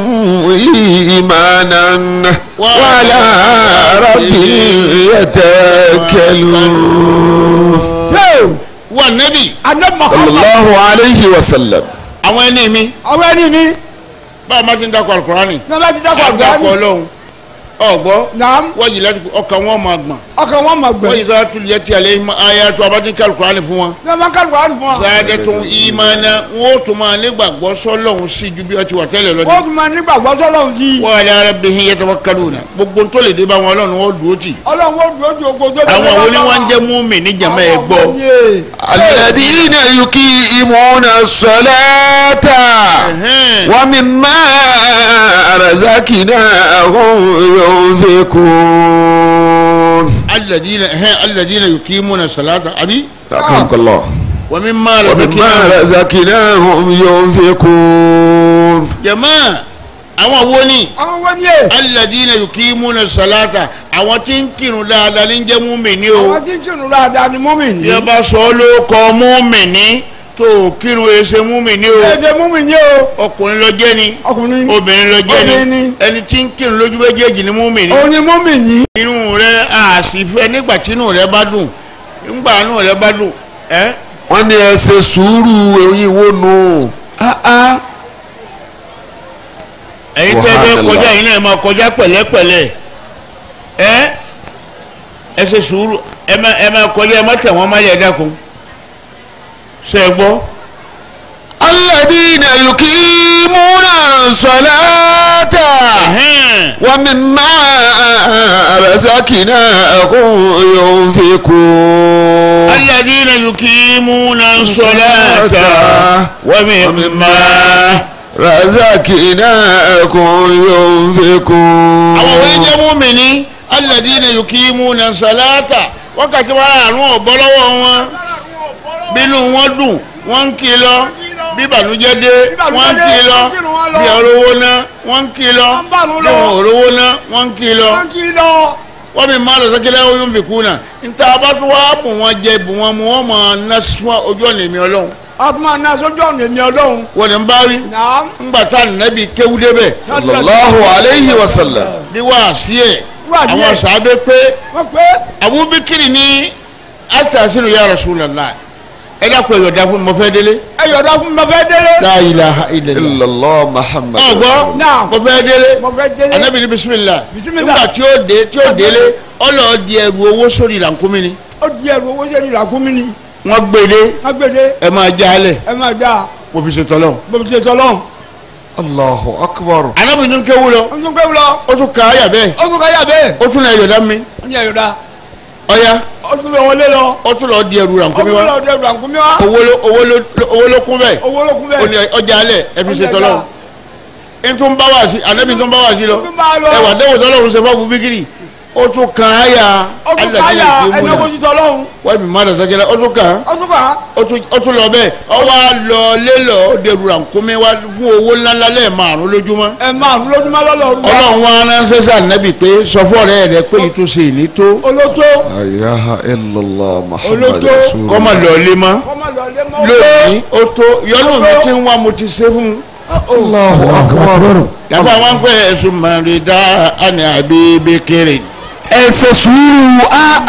imanan wa ala rabbihim yatawakkalun.
wà nẹ́bì.
Ànábì Muhammad.
sallallahu alayhi wa sallam.
àwọn ẹni mi.
àwọn ẹni mi.
báwo ma ti ń dákọ̀ alukurani.
ní ọba ti dákọ̀
àgbàkọ̀
àgbà
ọlọ́run ọ̀gbọ́.
naam.
wọ́n yìí láti ọkàn wọn máa gbọ̀n.
ọkàn wọn máa gbẹ.
wọ́n yìí sáà tún yẹ ti àlẹ́ ayatu abadika alukurani fún wọn.
ní ọba kálukú àrùn fún wa.
sáadẹ́ tún ìmọ̀ọ́nà wọn ó tún máa nígbàgbọ́ sọ́lọ́hún sí ju bí ọtí wà tẹ́lẹ̀ lọ.
ó tún máa nígbàgbọ́ sọ́lọ́run sí.
wa ala rabbihim yatawakkaluna gbogbo tó lè dé bá wọn ọlọ́run wọn dúró tì.
ọlọ́run ó dúró ju ogo tó dé.
àwọn wo ni wọ́n ń jẹ́ múmi níjàmbá ẹ̀ gbọ́.
alladhina yuqimuna as-salata wa mimma razaqnahum yunfiqun.
alladhina yuqimuna salata abi.
akramakallah.
wa mimma
razaqnahum yunfiqun.
jama àwọn wo ni.
àwọn wo ni ẹ.
alladhina yuqimuna salata àwọn tí ń kírun dáadáa ní jẹ́ múmìnì o.
àwọn tí ń kírun dáadáa ni múmìnì.
tí a bá sọ ọ́ ló kọ múmìnì tó kírun ẹsẹ̀ múmìnì o.
ẹsẹ̀ múmìnì o.
ọkùnrin ló jẹ́ ni.
ọkùnrin.
obìnrin ló jẹ́
obìnrin
ni.
ni.
ẹni tí ń kírun lójú méjèèjì ni múmìnì.
òun ni múmìnì.
inú rẹ àṣìfẹ́ nígbà tí inú rẹ bá dùn nígbà inú rẹ bá dùn ẹ́.
wọ́n ní ẹ ṣe sùúrù ẹ̀yin wo nù.
ẹ̀yin tẹ́ fẹ́ kọjá yìí náà máa kọjá pẹ̀lẹ́pẹ̀lẹ́ ẹ ṣe sùúrù ẹ máa kọjá ẹ má tẹ̀ wọ́n má yẹ dákun ṣe é gbọ́.
alladhina yuqimuna salata wa mimma razaqnahum yunfiqun.
alladhina yuqimuna salata wa mimma
razaqnahum yunfiqun.
àwọn wọ́n jẹ́ múmìnì alladhina yuqimuna salata wákàtí márùn-ún ọ̀bọ lọ́wọ́ wọn bínú wọn dùn wọ́n ń kí lọ bí ìbànújẹ́ dé wọ́n ń kí lọ bí ọ̀rọ̀wọ́ ná wọ́n ń kí lọ bí ọ̀rọ̀wọ́ ná wọ́n ń kí lọ wọ́n mi máa lọ sọ́kẹ́lẹ́ oyún fi kú náà níta bá tún wá bù wọ́n jẹ bù wọ́n mu wọ́n máa ná fún ojú ọ̀nà èmi ọlọ́run.
a tún máa ná sójú ọ̀nà èmi ọlọ́run.
wọ́n ní ń bá rí ńgbà tá nàbì kéwú débẹ̀.
sallallahu alayhi wa sallam.
ní wàásì ẹ̀ àwọn sàábé pé Abubakar ní àtàsínú ya Rasulullah ẹ dákun ẹ yọ̀dá fún mi mo fẹ́ délé.
ẹ yọ̀dá fún mi mo fẹ́ délé.
la ilaha illallah
Muhammad.
ọgbọ́n mo fẹ́ délé.
mo fẹ́ délé.
anabi ni bisimilá. nígbà tí ó délé ọlọ́ọ̀ di ẹrù owó sórí ìlànkúmi ni.
ó di ẹrù owó sórí ìlànkúmi ni.
wọ́n gbélé. ẹ máa já alẹ̀.
ẹ máa já.
mo fi ṣe tọ́lọ́.
mo fi ṣe tọ́lọ́.
Allahu akbar.
anabi tún kéwú lọ.
ó tún kéwú lọ.
ó tún ka ayà bẹ́ẹ̀.
ó tún ka ayà bẹ́ẹ̀.
ó tún lọ ẹ̀yọ̀dá mi.
ó ní ẹ̀yọ̀dá.
ọ̀ya.
ó tún lọ wọlé lọ.
ó tún lọ di ẹrù rànkúmi wa.
ó tún lọ di ẹrù rànkúmi wa.
owó ló kún bẹ́ẹ̀.
owó ló kún bẹ́ẹ̀.
ó ní ọjà alẹ̀ ẹ fi ṣe tọ́lọ́. ntun bá wá sí anabi tún bá wá sí lọ. ẹwà dẹ́wọ̀ tọ́lọ́run ṣe fún Abubakar ó tún kan àyà
alladhina yuqimuna
wọ́n mi má dàtọ́ jẹ́lẹ̀ ó tún kàn ó tún lọ bẹ́ẹ̀ ọ wá lọ lélọ̀ dèrò ànkómi wá fún owó ńláńlá lẹ́ẹ̀ márùn lójúmọ́.
ẹ márùn lójúmọ́ lọ́lọ́run.
ọlọ́run wa ránṣẹ́ sí ànábì pé sọfọ́ rẹ̀ rẹ̀ pé yìí tó ṣe ìní tó.
olótó.
la ilaha illallah Muhammad rasul.
kọ́mọ lọ́ọ́lé mọ́ lónìí ó tó yọ́nù mi ti ń wá mo ti ṣe fún un.
Allahu akbar.
yàtọ̀ àwọn pé ẹ̀sùn mọ̀rìndà àní àbíbí kéré.
ẹ ṣe sùúrù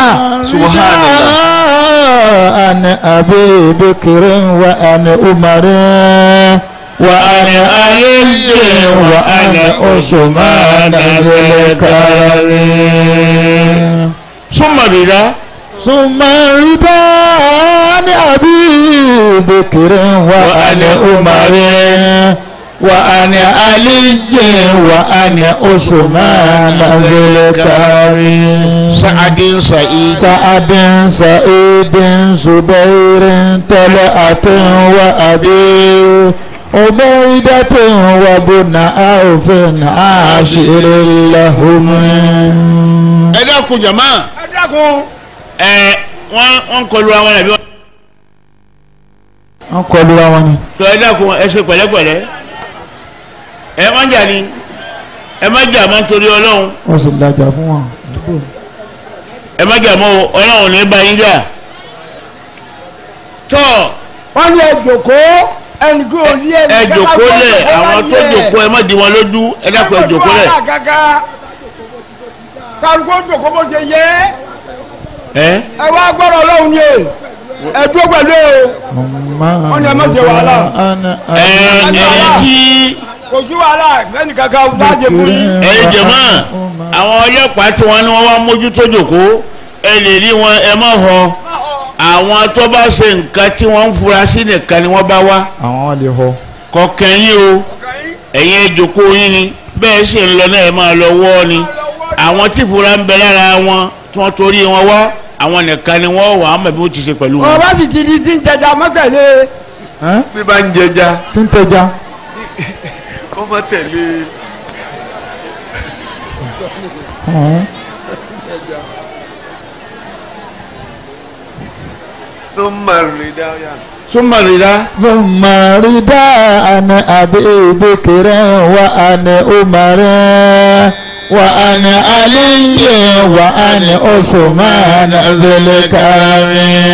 subhanallah.
an Abi Bakr wa an Umar wa an Ali wa an Usman al-Karim.
súnmọ̀rìndà.
Sumarida ni Abi Bakr wa an Umar wa an Ali wa an Usman al-Karim.
Sa'adin
Sa'idin Zubairin Tal'atin wa Abi Ubaidatin wa Buna Awfin Ashirin lahum.
ẹ dákun jama.
ẹ dákun.
wọ́n kọlu àwọn ẹ̀bí wọn.
wọ́n kọlu àwọn ni.
tó ẹ dákun ẹ ṣe pẹ̀lẹ́pẹ̀lẹ́ ẹ má jà ni ẹ má jà má torí ọlọ́run.
wọ́n sì lajà fún wọn.
ẹ má jà mọ́ ọlọ́run ní bá yín jà. tọ́
wọ́n ní ẹ jòkó ẹnì kí o ní ẹnì
ẹ jòkó lẹ̀ àwọn tó jòkó ẹ má di wọn lójú ẹ dákun ẹ jòkó lẹ̀.
kálukó jòkó bó ṣe yẹ.
ẹ
wá gbọ́dọ̀ ọlọ́run yé. ẹ dúró pẹ̀lú o wọ́n ní ẹ má ṣe wàhálà
ẹni tí
kò sí wàhálà lẹ́nu kankan láti mú yín.
ẹ̀yin jẹ̀mọ́ àwọn ọlọ́pàá tí wọ́n ní wọ́n wá mójútó jòkó ẹ lè rí wọn ẹ má họ àwọn tó bá ṣe nǹkan tí wọ́n ń fura sí nìkan ni wọ́n bá wá.
àwọn lè họ.
kọ̀ọ̀kan yín o ẹ̀yin ìjòkó yín ni bẹ́ẹ̀ sì ń lọ náà ẹ máa lọ wọ́ ni àwọn tí fura ń bẹ lára wọn tí wọ́n torí wọn wá àwọn nìkan ni wọ́n wà á mọ̀ bí wọ́n ti ṣe pẹ̀lú wọn.
wọ́n bá sì ti di tí ń jẹjà mọ́tẹ̀lé.
bí bá ń jẹja
tí ń tẹja.
kó má tẹ̀lé. tó máa rí dáa.
ثم الرداء
ثم رداء عن أبي بكر وعن عمر وعن علي وعن عثمان ذي الكرم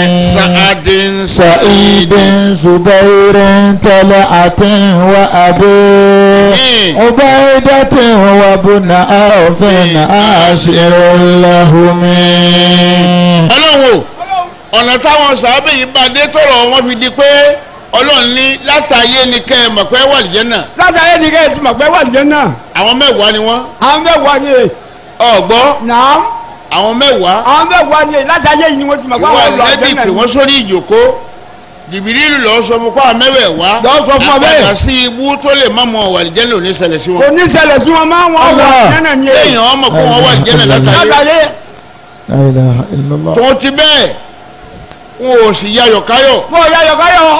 سعيد زبير طلحة وأبي عبيدة وابن عوف عاشر لهم.
ọ̀nà táwọn sàábẹ̀ yìí bá dé tọ̀rọ̀ wọn fi di pé ọlọ́run ní látàyé ni kẹ́ ẹ mọ̀ pé wà lìjẹ́ náà.
látàyé ni kẹ́ ẹ ti mọ̀ pé wà lìjẹ́ náà.
àwọn mẹ́wàá ni wọ́n.
àwọn mẹ́wàá ni.
ọ̀gbọ́.
nàám.
àwọn mẹ́wàá.
àwọn mẹ́wàá ni látàyé yìí ni wọ́n ti mọ̀ pé wà lìjẹ́ náà.
ìwọ lẹ́bí pé wọ́n sórí ìjòkó Jìbìrìlù lọ sọ fún àwọn mẹ́wàá.
lọ sọ fún ọ bẹ́ẹ̀.
àpàdà sí ibú tó lè má mọ wà lìjẹ́ náà ò ní ṣẹlẹ̀ sí wọn.
kò ní ṣẹlẹ̀ sí wọn máa wọ́n wà lìjẹ́ náà ni.
lẹ́yìn ọmọ kó wọn wà lìjẹ́ náà látàyé.
La ilaha illallah.
tó ti bẹ́ẹ̀ wọn ò sì yayọ̀ káyọ̀.
wọn ò yayọ̀ káyọ̀.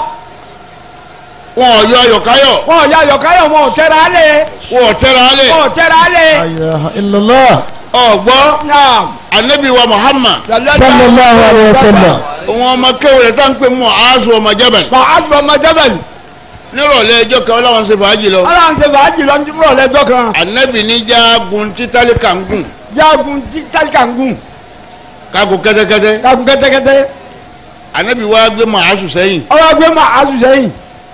wọn ò yọ ayọ̀ káyọ̀.
wọn ò yayọ̀ káyọ̀ wọn ò tẹ́ra alẹ́.
wọn ò tẹ́ra alẹ́.
wọn ò tẹ́ra alẹ́.
La ilaha illallah.
ọ̀gbọ́
naam.
anabi wa Muhammad.
sallallahu alayhi wa sallam.
òun ọmọ kéwìrẹ́ tá n pè mọ́ Mu'azu ọmọ Jabal.
Mu'azu ọmọ Jabal.
nírọ̀lẹ́ ẹjọ́ kan ọlọ́run ṣe fàájì lọ.
ọlọ́run ṣe fàájì lọ nírọ̀lẹ́ ẹjọ́ kan.
anabi ní jágun títàlí kàngún.
jágun títàlí kàngún.
kágun kẹ́tẹ́kẹ́tẹ́.
kágun kẹ́tẹ́kẹ́tẹ́.
anabi wa gbé Mu'azu sẹ́yìn.
ọwọ́ gbé Mu'azu sẹ́yìn.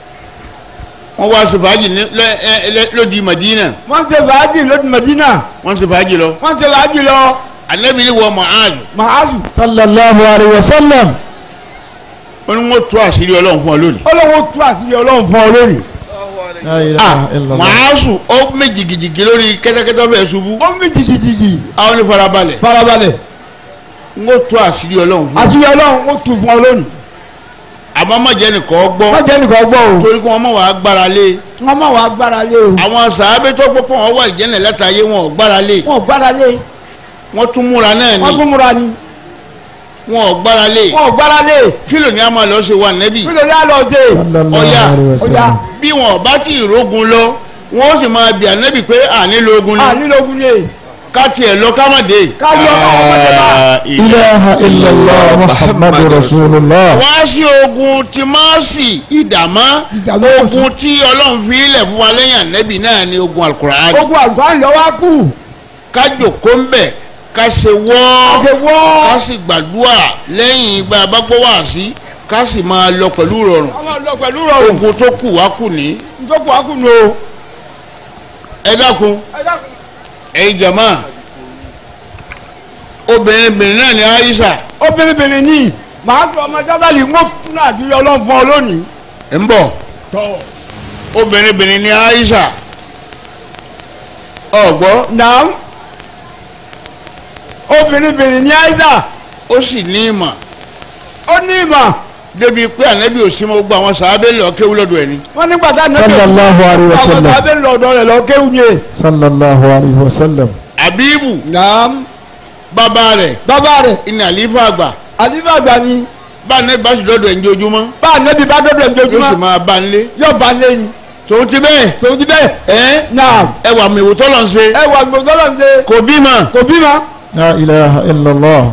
wọ́n wá ṣe fàájì lódì Madina.
wọ́n ṣe fàájì lódì Madina.
wọ́n ṣe fàájì lọ.
wọ́n ṣe fàájì lọ.
anabi ní wọ Mu'azu.
Mu'azu.
sallallahu alayhi wa sallam.
wọ́n ní wọ́n tú àṣírí ọlọ́run fún ọ lónìí.
ọlọ́run tú àṣírí ọlọ́run fún ọ lónìí.
La ilaha illallah.
Mu'azu ó mé jìgìjìgì lórí kẹ́tẹ́kẹ́tẹ́ bẹ́ẹ̀ ṣubú.
ó mí jìgìjìgì.
àwọn ní farabalẹ̀.
farabalẹ̀.
n kò tú àṣírí ọlọ́run fún ọ.
àṣírí ọlọ́run ó tú fún ọ lónìí.
àmọ́ má jẹ́ nìkan gbọ́.
má jẹ́ nìkan gbọ́ o.
torí kí wọ́n mọ̀ wá gbára lé.
wọ́n mọ̀ wá gbára lé o.
àwọn sàábé tó pọ̀ wọ́n wà ìjẹ́nà látàyé wọn ò gbára lé.
wọ́n gbára lé.
wọ́n tún múra náà ni.
wọ́n tún múra ni.
wọn ò gbára lé.
wọ́n gbára lé.
kílò ní a máa lọ ṣe wà nẹ́bì.
kílò ní a lọ ṣe.
ọ̀yà
ọ̀yà.
bí wọn bá ti ìrógun lọ wọn ó sì máa bí ànẹ́bì pé ànílò ogun ni.
ànílò ogun ni.
ká tiẹ̀ lọ ká má dé.
ká lọ ká má dé bá.
ilaha illallah muhammadu rasulullah.
wá sí ogun tí máa sì ìdààmú ogun tí ọlọ́run fi ilẹ̀ fún wa lẹ́yìn ànẹ́bì náà ni ogun alukur'an.
ogun alukur'an lọ wá kú.
ká jòkó ń bẹ̀ ká ṣe wọ́ ká sì gbàdúrà lẹ́yìn ìgbà àbágbó wá sí ká sì máa lọ pẹ̀lú rọrùn. ogun tó kù wá kù ní.
tó kù wá kù ní o.
ẹ dákun ẹ̀yin jama obìnrin náà ni Aisha.
obìnrin ní màá sọ ọmọ Jábàlì ń tún àṣírí ọlọ́run fún ọ lónìí.
ń bọ̀ obìnrin ni Aisha ọ̀gbọ́.
naam obìnrin ní Aisha.
ó sì ní ìmọ̀.
ó ní ìmọ̀.
débi pé ànábì òsínmọ́ gbogbo àwọn sàábé lọ kéwú lọ́dọ̀ ẹ̀ ni.
wọ́n nígbà tá ànábì
sallallahu alayhi wa sallam.
àwọn sàábé lọ́dọ̀ rẹ̀ lọ kéwú ni.
sallallahu alayhi wa sallam.
Abibu.
naam.
bàbá rẹ̀. ìní àlífà àgbà.
àlífà àgbà ni.
bá ànábì bá sì dọ́dọ̀ ẹ̀ ń jojúmọ́.
bá ànábì bá dọ́dọ̀ ẹ̀ ń jojúmọ́.
yóò sì máa bá ń lé.
yóò bá ń lé ni.
tòun ti bẹ́ẹ̀.
naam.
ẹwà mèwò tọ́lọ̀ ń ṣe.
ẹwà mèwò tọ́lọ̀ ń ṣe.
kò bímọ.
la ilaha illallah.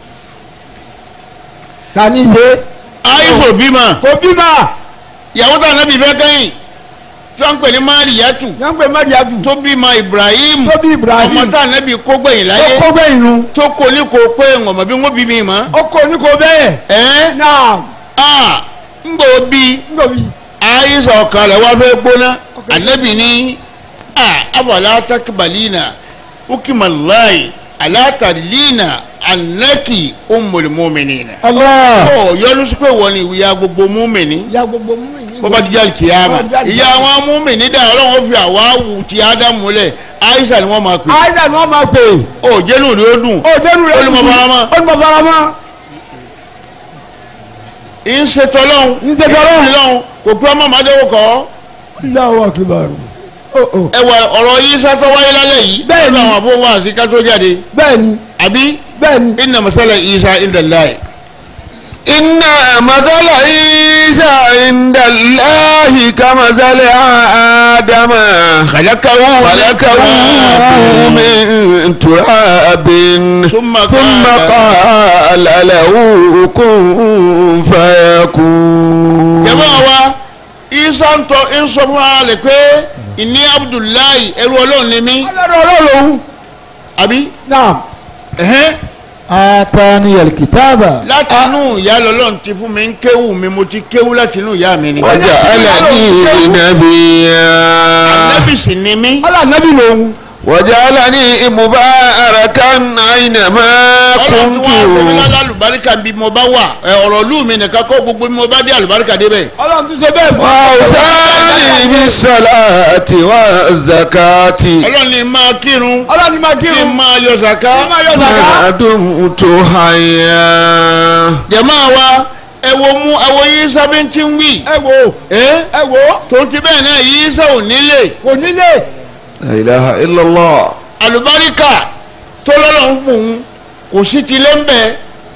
tani ṣe.
Aisha bímọ.
kò bímọ.
ìyàwó tí ànábì fẹ́ kẹ́yìn tí wọ́n ń pè ní Mariyatu. tó bímọ Ibrahim. ọmọ tí ànábì kó gbẹ̀yìn láyé.
ó kó gbẹ̀yìn nu.
tó kó ní kó pé ọmọ bí wọ́n bí mi mọ́.
ó kó ní kó bẹ́ẹ̀. náà.
ń gbò bí. Aisha ọkàn rẹ̀ wá fẹ́ gbóná. ànábì ní afala takbalina ukimallahi ala tadlina annaki ummul mu'minin.
Allah.
ó yọnu sí pé wọ́n ní ìyá gbogbo múmìnì.
ìyá gbogbo múmìnì.
bọ́bá díjà kìyàmà ìyá àwọn múmìnì dà ọlọ́wọ́n fi àwáwù ti ádámù lẹ̀ Aisha ni wọ́n máa pè.
Aisha ni wọ́n máa pè.
ó jẹ́nu rí ó dùn.
ó jẹ́nu rí ó dùn. olùmọ̀fáramọ́.
ń ṣe tọ́lọ́hún. kò pé ọmọ màdéwò kọ́.
Allahu akbar.
ẹ wà ọ̀rọ̀ yìí sátọ́ wáyé lálẹ́ yìí.
bẹ́ẹ̀ ni
àwọn àfọwọ́ wá sí kátó jáde.
bẹ́ẹ̀ ni
àbí.
bẹ́ẹ̀ ni.
inna masala Isa inda Allah.
inna mathala Isa inda Allahi kamathali Adama khalaqahu min turabin thumma qala lahu kun fayakun.
jẹ́mọ́ wa Isa ń sọ fún ara rẹ̀ pé ìní Abdullahi ẹrú Ọlọ́run ni mí.
Ọlọ́run.
àbí.
naam.
atani alkitaba.
láti inú ìyá lọ́lọ́run ti fún mi ń kéwù mi mo ti kéwù láti inú ìyá mi ni.
waja'alani nabiyyan.
ànábì sì ni mí.
ànábì lòun.
waja'alani mubarakan aynama
ọlọ́run tí wọ́n á sẹ́mi
kuntu.
lọ́la àlùbáríkà bí mo bá wà ọ̀rọ̀ lù mí nìkan kọ́ gbogbo bí mo bá dé àlùbáríkà débẹ̀.
ọlọ́run tún ṣe bẹ́ẹ̀ fún.
awsani bis-salati waz-zakati.
ọlọ́run ni máa kírun.
ọlọ́run ni máa
kí
kírun.
n máa yọ zaka.
ma dumtu hayya.
jẹ̀mọ́ wa ẹ wo yín sábẹ́ tí ń wí.
ẹ wo.
tó ti bẹ́ẹ̀ náà yín sá ò nílé.
kò nílé.
la ilaha illallah.
àlùbáríkà tó lọ́lọ́run fún un kò sí tilé ń bẹ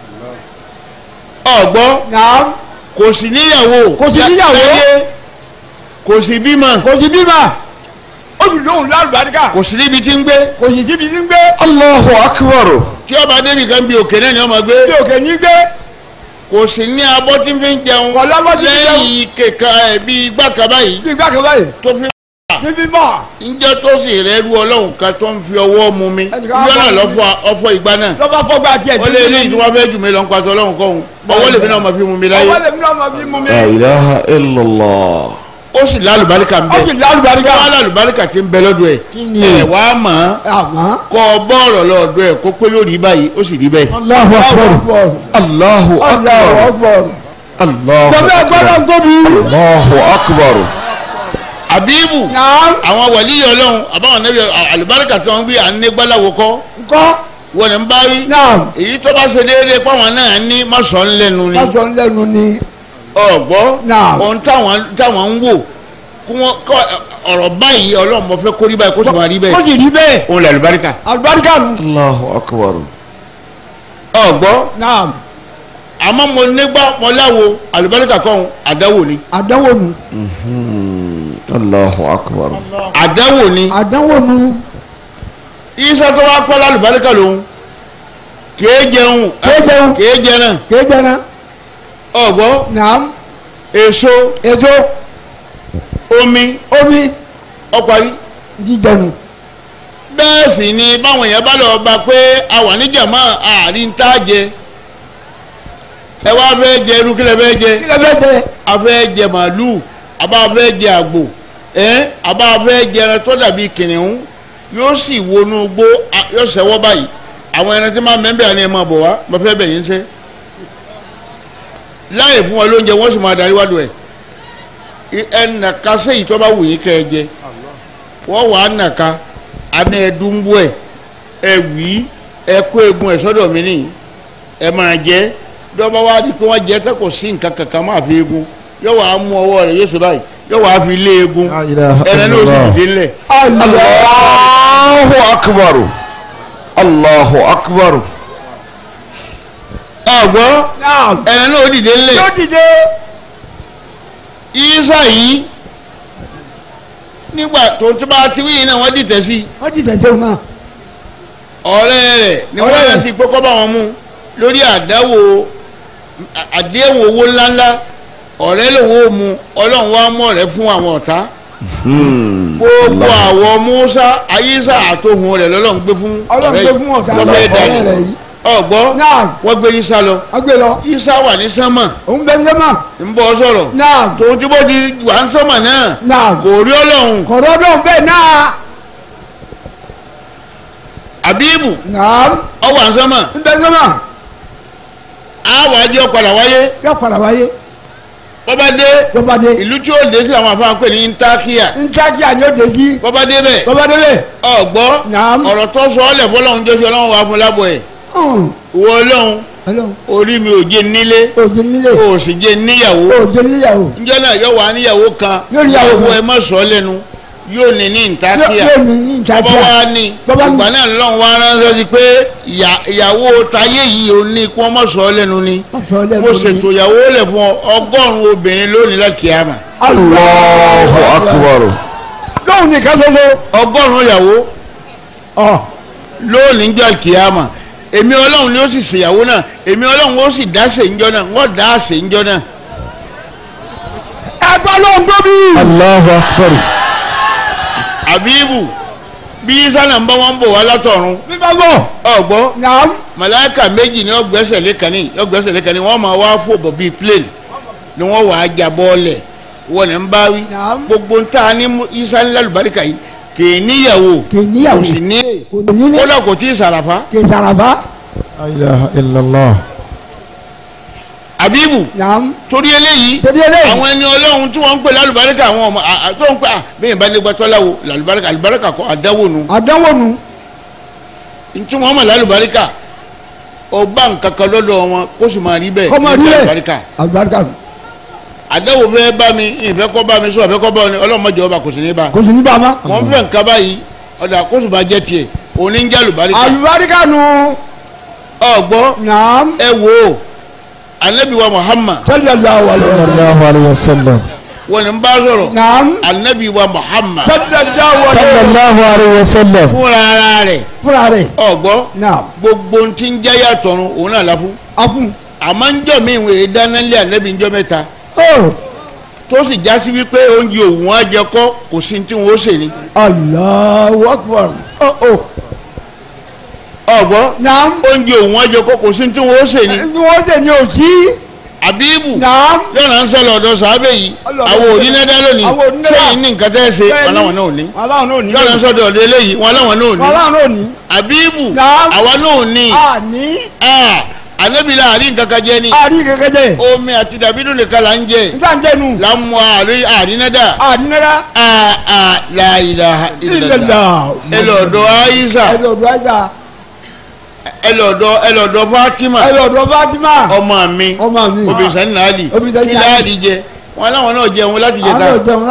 ọ̀gbọ́n
naam.
kò sí níyàwó láyé kò sí bímọ
ó sì lóhùn lálùbáríkà.
kò sí níbi tí ń gbé
kò sì síbi tí ń gbé.
Allahu akbar.
tí ọba débi kan bí òkè náà ni ọmọ gbé
bí òkè ní gbé.
kò sí ní abọ́ tí ń fi ń jẹun
Kò lábọ́ tí ń fi jẹun.
lẹ́yìn kẹ̀kẹ́ ẹ̀ bíi igbá kan báyìí
bí ìgbà kan báyìí.
tó fi
níbi mọ́.
ǹjẹ́ tó sì rẹ́ ru ọlọ́run kan tó ń fi ọwọ́ mu mi
Ẹnìkan
ìjọ náà
wá fọ́
ọfọ ìgbà náà
lọ́ba fọ́gbà tiẹ̀
ó lé ní ìdúwà fẹ́ jù mí lọ ń pàtó ọlọ́run kọ́hún ọwọ́ lèmi náà máa fi mu mi láyé
ọwọ́ lèmi náà máa fi mú mi.
la ilaha illallah.
ó sì lálùbáríkà ń
ó sì
bẹ
lálùbáríkà.
wọ́n lálùbáríkà ti ń bẹ lọ́dọ̀ ẹ̀
Kí ni?
ẹ̀ wá mọ̀
àmọ́.
kọ́ ọ bọ́ọ̀rọ̀ lọ́dọ̀ ẹ̀ kó pé yóò rí báyìí ó sì rí bẹ́ẹ̀.
Allahu akbar.
Allahu
Allahu
akbar.
akbar.
Allahu
Gbọ́dọ̀ gbọ́dọ̀
akbar.
tóbi.
Allahu akbar.
àbíbù
naam.
àwọn wàlíyọ̀ ọlọ́run àbáwọn nẹ́bí àlùbáríkà tí wọ́n ń gbé à ń ní gbáláwo kọ́
nkọ́.
wọ́n ní ń bá rí
naam.
èyí tó bá ṣe déédéé páwọn náà ní mọ́sán lẹ́nu ni
lọ́sọ̀ ńlẹ́nu ni.
ọ̀gbọ́
Náà.
ohun táwọn ń wò kí wọ́n kọ́ ọ̀rọ̀ báyìí ọlọ́run mo fẹ́ kó rí báyìí kó sì máa rí
ó
bẹ́ẹ̀
sì rí bẹ́ẹ̀.
òun lẹ̀ àlùbáríkà
àlùbáríkà nù.
Allahu akbar.
ọ̀gbọ́
naam.
àmọ́ mo nígbà mo láwo àlùbáríkà kọ́hún àdáwò ni
àdánwò nù.
Allahu akbar.
àdáwò ni
àdánwò nù.
iṣẹ́ tó wá pẹ́ lálùbáríkà lòun kèé jẹun
Kèé jẹun.
kèé jẹ náà
kéé jẹna.
ọ̀gbọ́
naam.
èso
èso.
omi
omi.
ọparí
jíjẹ nù.
bẹ́ẹ̀ sì ni báwọn èèyàn bá lọ bá pé a wà níjàmọ́ àárín tá a jẹ ẹ wá fẹ́ jẹ irú kí lẹ fẹ́ jẹ
kí lè fẹ́ jẹ.
a fẹ́ jẹ màálù àbá fẹ́ jẹ àgbò àbá fẹ́ jẹ ẹran tó dàbí kìnìún yóò sì wọnú gbó yóò ṣẹ́wọ́ báyìí àwọn ẹran tí máa mẹ́bẹ̀ẹ́ ni ẹ máa bọ̀ wá mo fẹ́ bẹ̀ yín ṣe láyè fún wọn lóúnjẹ wọ́n sì máa darí wádùn ẹ̀ ẹnìkan sẹ́yìn tó bá wù yín kẹ́ ẹ jẹ wọ́n wà á nàka àná ẹ̀dúnbó ẹ̀ wí ẹ kó egun ẹ̀ sọ́dọ̀ mi nìyí ẹ máa jẹ dọ́gba wá di pé wọ́n jẹ tẹ́ kò sí nǹkan kankan máa fi egun yóò wá mú ọwọ́ rẹ̀ yóò ṣe báyìí yóò wá fi lé egun ẹ̀rẹ́ ní oṣù dìde ńlẹ̀.
Allahu akbar. Allahu akbar.
ọ̀gbọ́n
naam.
ẹ̀rẹ́ ní oṣù dìde ńlẹ̀.
yóò dìde.
Ìsá yìí nígbà tó ti bá ti wíyìn náà wọ́n dìtẹ̀ sí i
wọ́n ti tẹ̀sẹ̀ náà.
ọ̀rẹ́ rẹ̀ ni wọ́n yẹ sí pé kọ́ bá wọn mú lórí àdéhùn owó ńláńlá ọ̀rẹ́ lòun ò mú ọlọ́run wá mú ọ̀rẹ́ fún àwọn ọ̀tá gbogbo àwọn Musa ayíṣà àtòhun rẹ̀ lọ́lọ́run gbé fún
ọlọ́run gbé fún ọ̀tá
lọ́fẹ́
ọ̀rẹ́
dání
rẹ̀ yìí.
ọ̀gbọ́
naam.
wọ́n gbé Ìsá lọ
wọ́n gbé lọ.
Ìsá wà ní sánmà
òun bẹ ń jẹ́ mọ́.
ń bọ́ sọ̀rọ̀
naam.
tòun tí bó ti wà ń sánmà náà
naam.
kò rí ọlọ́run
kọ̀rọ̀ náà bẹ́ẹ̀ náà.
Abibu
naam
ọwọ́ ànsánmà
ibẹ̀ sọ́mà
àwọn àjọ padà wáyé
yóò padà wáyé
bọ́bá dé ìlú tí ó dé sí àwọn afáàn pè ní ntakia
ntakia ni ó dé sí
bọ́bá dé bẹ́ẹ̀ ọ̀gbọ́
naam
ọ̀rọ̀ tó sọ ọ́ lẹ̀ fọlọ́run jọ́sí ọlọ́run wà fún lábọ̀ ẹ̀ ìwọ ọlọ́run orí mi ò jẹ́ nílé o sì jẹ́ níyàwó njẹ́ náà yọ wà níyàwó kan ìyàwó ẹ má sọ lẹ́nu yóò ní ntakia bọ́bá wa ní ìgbà náà lọ́run wa ránṣẹ́ sí pé ìyàwó tayé yìí ò ní kí wọ́n má sọ lẹ́nu ni mo ṣètò ìyàwó lẹ̀ fún 100 obìnrin lónìí lákìámà.
Allahu akbar.
lóhùn nìkan ṣoṣo
100 ìyàwó lónìí ń jọ àkìámà èmi ọlọ́run ni ó sì ṣèyàwó náà èmi ọlọ́run ó sì dá ṣèǹjọ́ náà wọ́n dá ṣèǹjọ́ náà.
ẹgbẹ́ ló ń gbóbi.
Allahu akbar.
Abibu bí sálà ń bá wọn bò wá látọ̀run.
bíbá bọ̀.
ọ̀gbọ́
naam.
màláíkà méjì ni ọgbẹ́sẹ̀ lẹ́kànnì wọ́n máa wá fò bọ̀ bíi plane ni wọ́n wàá jà bọ́ọ̀lẹ̀ wọ́n ní ń bá wí. gbogbo ń ta ní isa ńlá lùbáríkà yìí kì í níyàwó kò sì ní kódà kò tí ì sàràfà.
La ilaha illallah.
Abibu torí eléyìí àwọn ẹni ọlọ́run tí wọ́n ń pè lálùbáríkà àwọn ọmọ tó ń pè bẹ́ẹ̀ bá nígbà tọ́láwo lálùbáríkà kọ́ àdáwò nu tí wọ́n mọ̀ lálùbáríkà ọba nǹkan kan lọ́dọ̀ wọn kó sì máa rí bẹ́ẹ̀ ní lálùbáríkà àdáwò fẹ́ bá mi ìfẹ́ kọ́ bá mi sọ ìfẹ́ kọ́ bá mi ọlọ́run mọ̀jọ́ ọba kò sì ní bá wọ́n fẹ́ nǹkan báyìí ọ̀dà kó sì máa jẹ́ tiẹ̀ òní ń jẹ́
àlùbáríkà nu
ọ̀gbọ́ ẹ wò anabi wa Muhammad
sallallahu alaihi wasallam
wọ́n ní bá sọ̀rọ̀ anabi wa Muhammad
sallallahu
alaihi wasallam
fúnra rẹ̀ ọ̀gbọ́ gbogbo tí ń jẹ́ yàtọ̀run òun náà la fún àmọ́ ń jọ mí ìwé dánilé anabi ń jọ mẹ́ta tó sì já sí wípé oúnjẹ òun á jẹ kọ́ kò sí tí wọ́n ó sè ní.
Allahu Akbar
ọgbọ́ oúnjẹ òun ọjọ́ kò sí tí wọ́n ṣe ni.
tí wọ́n ṣe ni ò sí.
Abibu yọ̀nà ń sọ̀rọ̀ ọ̀dọ̀ sàábẹ̀ yìí àwọn òdínẹ́dá lónìí sẹ́yìn ní nǹkan tẹ́ ṣe wọn láwọn náà ní. yọ̀nà ń sọ̀rọ̀ ọ̀dọ̀ eléyìí wọn láwọn náà ní. Abibu àwa náà ní. Ànábìlà àrí nǹkan kan jẹ ni. Omi àti dàbídùn nìkan là ń jẹ. là ń mu àrínẹ́dà. La ilaha illallah. ẹ lọ́dọ̀ Aisha. ẹlọ́dọ̀ Fatima ọmọ mi obìnrin sani nàálì kí láàdì jẹ wọn láwọn náà jẹun láti jẹ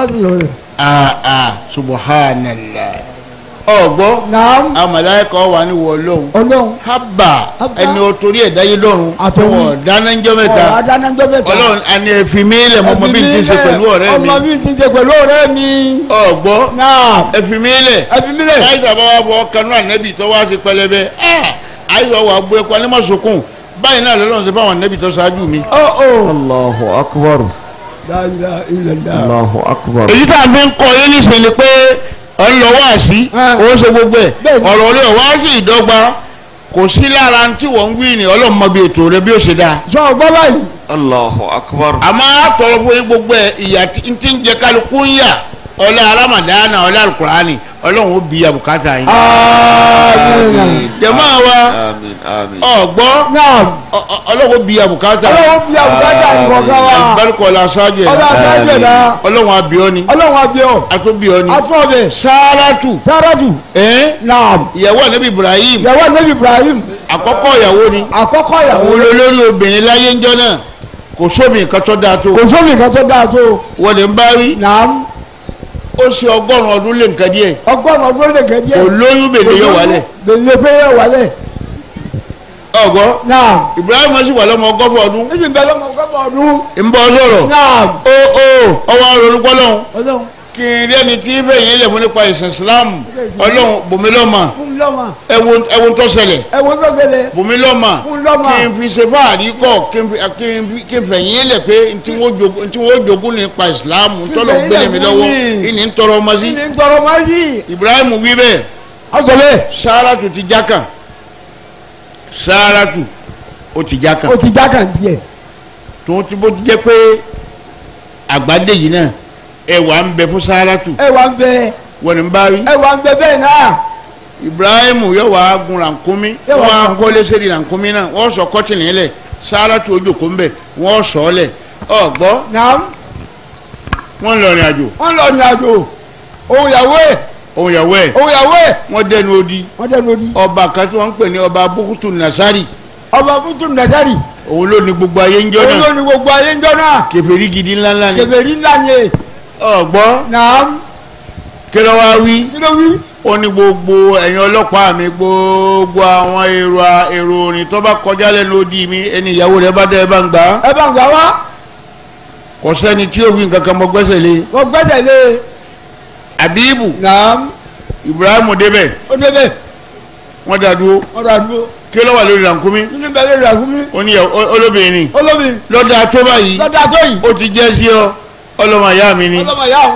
ta subhanallah ọgbọ́ amàláyẹkọ wà ní wọ Ọlọ́run haba ẹni o torí ẹ̀ dáyé lọ́run àwọn dánájọ́ mẹ́ta Ọlọ́run àni ẹ̀fì mi lẹ̀ mọ́ bí n ti ṣe pẹ̀lú ọ̀rẹ́ mi ọgbọ́ ẹ̀fì mi lẹ̀ láìsí àbáwá fọ kanú ànẹ́bì tó wá sí pẹlẹbẹ àìsàn wà gbé ẹ̀kọ́ anímọ̀sọ̀kùn báyìí náà lọ́lọ́run ṣe fáwọn ànẹ́bì tó ṣáájú mi.
Allahu akbar. Allahu akbar.
èyí tá a fi ń kọ́ yé níṣẹ́ ni pé ọlọ́wọ́ àṣì ó ṣe gbogbo ẹ̀ ọ̀rọ̀ olè wá sí ìdọ́gba kò sí lára tí wọ́n ń wí ni ọlọ́mọ bíi ètò rẹ bí ó ṣe dáa.
sọ gbọ́ báyìí.
Allahu akbar.
àmọ́ àtọ̀rọ̀ fún yín gbogbo ẹ̀ ìyà tí ń jẹ kálukú ń yà ọlá Ramadana ọlá alukurani ọlọ́run ó bí abùkátà yín.
àmín.
jẹ̀mọ́ wa ọ̀gbọ́ ọlọ́run ó bí abùkátà.
ọlọ́run ó bí abùkátà ìkọ̀ọ̀kan wa.
alibarika ọlá aṣáájú ẹ̀ ọlọ́run abiọ́ ni. atúbíọ́ ni.
atúbẹ̀.
Sáràtù.
naam.
ìyàwó Ànábì Ibrahim. àkọ́kọ́ ìyàwó ni. àwọn olórí obìnrin láyé ńjọ́ náà kò sómi nǹkan tó dáa tó. wọ́n lè ń bá rí.
naam.
ó ṣe 100 ọdún lé nǹkan díẹ̀.
100 ọdún lé nǹkan díẹ̀.
kò lóyún bèlè yọ wálẹ̀. ọgbọ́. Ibrahim sì wà lọ́mọ 100 ọdún.
ní sì ń bẹ lọ́mọ 100 ọdún.
ń bọ́ sọ̀rọ̀. ọwọ́ arọ̀lùkọ́ lọ́hùn. kí n rí ẹni tí fẹ̀yìn ilẹ̀ fún nípa ìsìn Islam ọlọ́run bùnmílọ́mà ẹ̀wọ̀n tó ṣẹlẹ̀ bùnmílọ́mà kí n fi ṣe fáàrí kọ́ kí n fẹ̀yìn ilẹ̀ pé tí wọ́n jogún nípa Islam tọ́lọ̀ gbélé mi lọ́wọ́ ìní ń tọrọ ọmọ sí. Ibrahim wí bẹ́ẹ̀ Sáràtù ti jákàn Sáràtù ó ti jákàn
díẹ̀
tó ti bó ti jẹ́ pé àgbàdé yìí náà ẹwà ń bẹ fún Sáràtù.
ẹwà ń bẹ.
wọ́n ní ń bá rí.
ẹwà ń bẹ bẹ́ẹ̀ náà.
Ibrahim yóò wá gun rànkúmí wọ́n á kọ́lé sẹ́ni rànkúmí náà wọ́n sọ kọ́tìnì lẹ̀ Sárátù ojú kò ń bẹ̀ wọ́n sọ ọ́ lẹ̀ ọ̀gbọ́
naam
wọ́n lọ rìn àjò
wọ́n lọ rìn àjò òun yàwó ẹ̀ wọ́n dẹnu odi ọba kan tí wọ́n ń pè ní ọba Bukutu Nasari òun ló ní gbogbo ayé ń jọ náà kèfèrí gidi ńláńlá ni ọ̀gbọ́ naam
kí ló wá wí ó ní gbogbo ẹ̀yin ọlọ́pàá mi gbogbo àwọn èrò orin tó bá kọjá lẹ́nu odi mi ẹni ìyàwó rẹ̀ bá dẹ́ ẹ bá ń gbà wá kò sẹ́ni tí ó wí nǹkan kan mọ́ gbẹ́sẹ̀ lé Abibu
naam
Ibrahim débẹ̀ wọ́n dá dúró kí ló wà lórí rànkúmí ó ní olóbìnrin lọ́dà tó báyìí ó ti jẹ́ sí ọ ọlọ́mọ ìyá mi ni